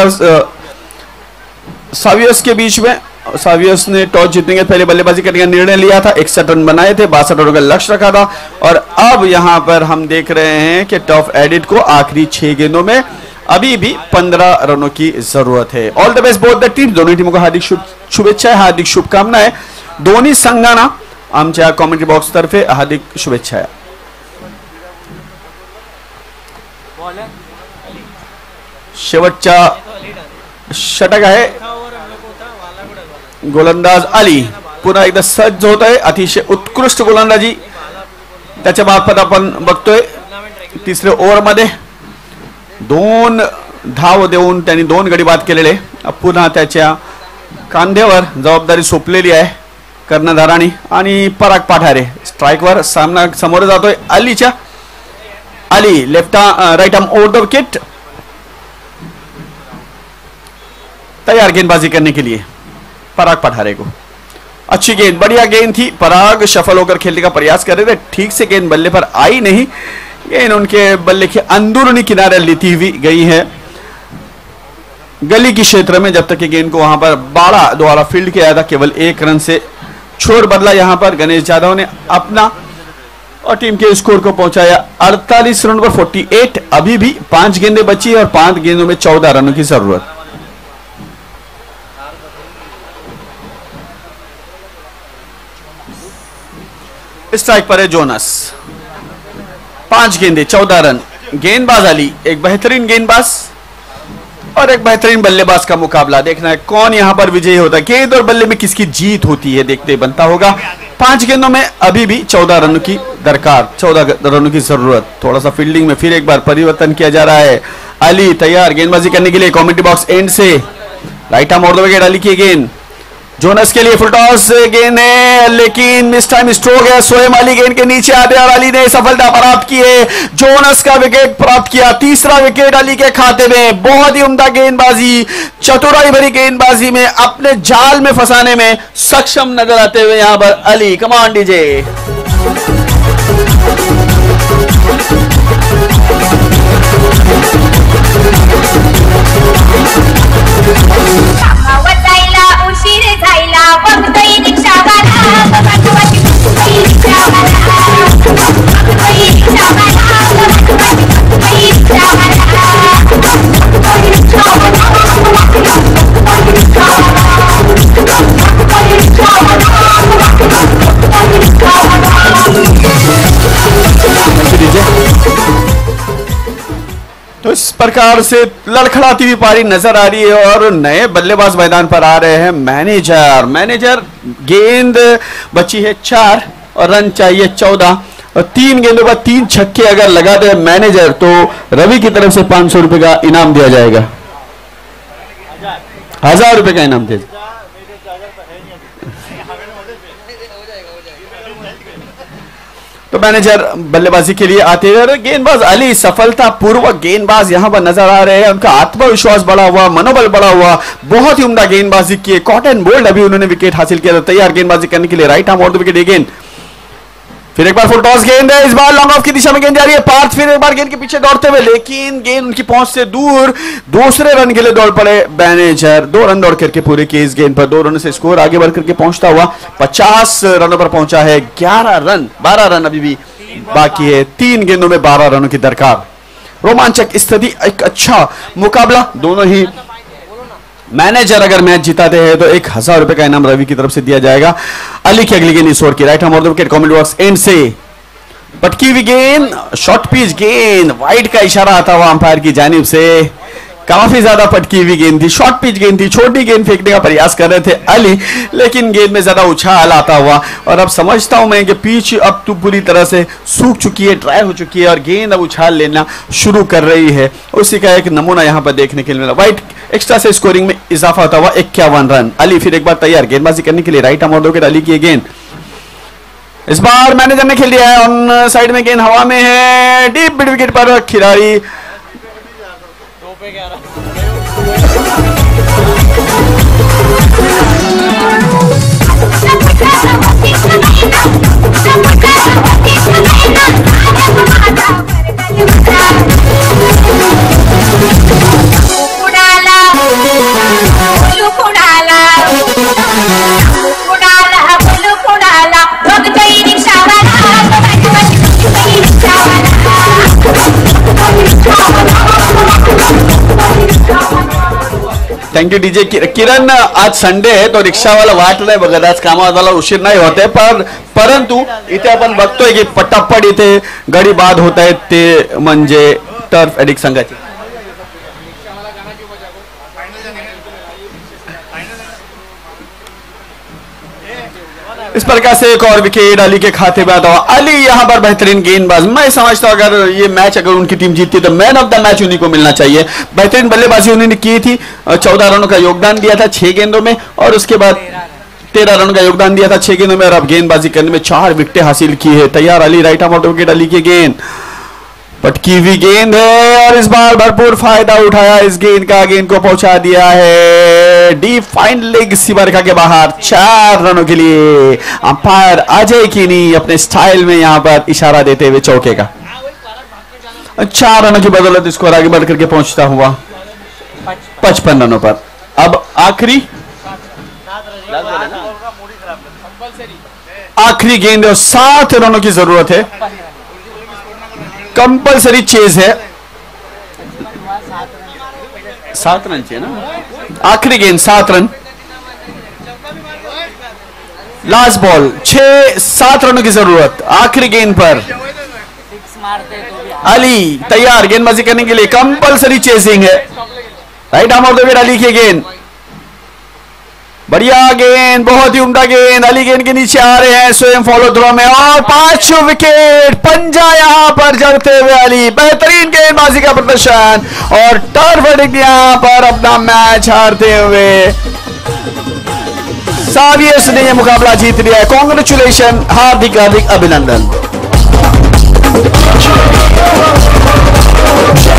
सावियस के बीच में। सावियस ने टॉस जीतने के पहले बल्लेबाजी करने का निर्णय लिया था। 61 रन बनाए थे, 62 रनों का लक्ष्य रखा था और अब यहां पर हम देख रहे हैं कि टफ एडिट को आखिरी 6 गेंदों में अभी भी 15 रनों की जरूरत है। All the best both the team. दोनों टीमों को हार्दिक शुभेच्छाएं, हार्दिक शुभकामनाएं। दोन्ही संघांना आमच्या कॉमेंट्री बॉक्स तर्फे हार्दिक शुभेच्छा। शेवटचा षटक आहे, गोलंदाज अली पुन्हा एकदा सज्ज होत आहे। अतिशय उत्कृष्ट गोलंदाजी त्याच्या मार्फत आपण बघतोय। तिसऱ्या ओव्हरमध्ये 2 धाव देऊन त्यांनी 2 गडी बाद केलेले। पुन्हा त्याच्या कांद्यावर जबाबदारी सोपलेली आहे कर्णधारांनी आणि पराग पाठारे स्ट्राइकवर सामना समोर जातोय अलीच्या। Ali left right arm over the wicket, तैयार गेंदबाजी करने के लिए पराग पठारे को। अच्छी गेंद, बढ़िया गेंद थी। पराग सफल होकर खेलने का प्रयास कर रहे थे, ठीक से गेंद बल्ले पर आई नहीं। गेंद उनके बल्ले के अंदरूनी किनारे लेती हुई गई है गली के क्षेत्र में। जब तक कि गेंद को वहां पर बाड़ा द्वारा फील्ड किया था, केवल 1 रन से छोड़ बदला यहां पर गणेश यादव ने अपना और टीम के स्कोर को पहुंचाया 48 रन पर 48। अभी भी 5 गेंदें बची और 5 गेंदों में 14 रनों की जरूरत। स्ट्राइक पर है जोनस। 5 गेंदें 14 रन। गेंदबाज अली एक बेहतरीन गेंदबाज और एक बेहतरीन बल्लेबाज का मुकाबला। देखना है कौन यहां पर विजयी होता है। गेंद और बल्ले में किसकी जीत होती है देखते बनता होगा। 5 गेंदों में अभी भी 14 रनों की दरकार, 14 रनों की जरूरत। थोड़ा सा फील्डिंग में फिर एक बार परिवर्तन किया जा रहा है। अली तैयार गेंदबाजी करने के लिए कमेंट्री बॉक्स एंड से। Right arm over the wicket, Ali की गेंद जोनस के लिए फुल टॉस गेंद है लेकिन इस टाइम स्ट्रोक है। स्वयं अली गेंद के नीचे आते और अली ने सफलता प्राप्त की है। जोनस का विकेट प्राप्त किया, तीसरा विकेट अली के खाते में। बहुत ही उम्दा गेंदबाजी, चतुराई भरी गेंदबाजी में अपने जाल में फंसाने में सक्षम नजर आते हुए यहां पर अली। कमान डीजे। तो इस प्रकार से लड़खड़ाती हुई पारी नजर आ रही है और नए बल्लेबाज मैदान पर आ रहे हैं। मैनेजर गेंद बची है 4 और रन चाहिए 14 और 3 गेंदों पर 3 छक्के अगर लगा दे मैनेजर तो रवि की तरफ से 500 रुपए का इनाम दिया जाएगा। 1000 रुपए का इनाम दिया जाएगा। तो मैनेजर बल्लेबाजी के लिए आते हुए गेंदबाज अली सफलता पूर्वक गेंदबाज यहां पर नजर आ रहे हैं। उनका आत्मविश्वास बढ़ा हुआ, मनोबल बढ़ा हुआ, बहुत ही उम्दा गेंदबाजी की। कॉटन बोल्ड अभी उन्होंने विकेट हासिल किया था। तैयार गेंदबाजी करने के लिए right arm over the wicket गेंद। फिर एक बार फुल टॉस गेंद है, इस बार लॉन्ग ऑफ की दिशा में गेंद जा रही है। पार्थ फिर एक बार गेंद के पीछे दौड़ते हुए लेकिन गेंद उनकी पहुंच से दूर। दूसरे रन के लिए दौड़ पड़े मैनेजर। 2 रन दौड़ करके पूरे की इस गेंद पर 2 रनों से स्कोर आगे बढ़ करके पहुंचता हुआ 50 रनों पर पहुंचा है। 12 रन अभी भी बाकी है। 3 गेंदों में 12 रनों की दरकार। रोमांचक स्थिति, एक अच्छा मुकाबला। दोनों ही मैनेजर अगर मैच जिताते हैं तो 1000 रुपए का इनाम रवि की तरफ से दिया जाएगा। अली की अगली गेंद इस ओवर की right arm over the wicket comment box end से। पटकी हुई गेंद, शॉर्ट पिच गेंद, वाइड का इशारा आता हुआ अंपायर की जानिब से। काफी ज्यादा पटकी हुई गेंद थी, शॉर्ट पिच गेंद थी, छोटी गेंद फेंकने का प्रयास कर रहे थे अली, लेकिन गेंद में ज्यादा उछाल आता हुआ। और अब समझता हूं मैं कि पिच अब तो पूरी तरह से सूख चुकी है, ड्राई हो चुकी है और गेंद अब उछाल लेना शुरू कर रही है। उसी का एक नमूना यहां पर देखने के लिए मिला। वाइट एक्स्ट्रा से स्कोरिंग में इजाफा होता हुआ 51 रन। अली फिर एक बार तैयार गेंदबाजी करने के लिए, राइट आर्म ऑर्डर अली की गेंद इस बार मैनेजर ने खेल दिया है, ऑन साइड में गेंद हवा में है, डीप मिड विकेट पर खिलाड़ी थँक्यू डीजे किरण. आज संडे आहे तो रिक्षा वाला वाट नाही बघत, आज कामाला उशीर नाही होते, परंतु इथे आपण बघतोय की पटापट इथे गडी बाद होत आहेत, ते म्हणजे टर्फ एडिक्ट संघाचे. इस प्रकार से एक और विकेट अली के खाते में आता हुआ. अली यहाँ पर बेहतरीन गेंदबाज. मैं समझता हूँ अगर ये मैच अगर उनकी टीम जीतती तो मैन ऑफ द मैच उन्हीं को मिलना चाहिए. बेहतरीन बल्लेबाजी उन्होंने की थी, 14 रनों का योगदान दिया था 6 गेंदों में, और उसके बाद 13 रन का योगदान दिया था 6 गेंदों में, और अब गेंदबाजी करने में 4 विकेटें हासिल की है. तैयार Ali, right arm off wicket Ali की गेंद, पटकी हुई गेंद है और इस बार भरपूर फायदा उठाया इस गेंद का, गेंद को पहुंचा दिया है डीप फाइन लेग सीमा के बाहर 4 रनों के लिए. अंपायर अजय कीनी अपने स्टाइल में यहां पर इशारा देते हुए चौके का 4 रनों की बदौलत स्कोर आगे बढ़ करके पहुंचता हुआ 55 रनों पर. अब आखिरी गेंद और 7 रनों की जरूरत है. कंपलसरी चेज है, 7 रन चाहिए ना. आखिरी गेंद 7 रन, लास्ट बॉल 6-7 रनों की जरूरत आखिरी गेंद पर. अली तैयार गेंदबाजी करने के लिए, कंपलसरी चेजिंग है. Right arm off the wicket Ali की गेंद, बढ़िया गेंद, बहुत ही उम्दा गेंद. अली गेंद के नीचे आ रहे हैं स्वयं फॉलो थ्रो में, और 5 विकेट. पंजा यहां पर जड़ते हुए अली, बेहतरीन गेंदबाजी का प्रदर्शन, और टर्फ एडिक्ट यहां पर अपना मैच हारते हुए सावियर्स ने यह मुकाबला जीत लिया है. कांग्रेचुलेशन, हार्दिक हार्दिक अभिनंदन.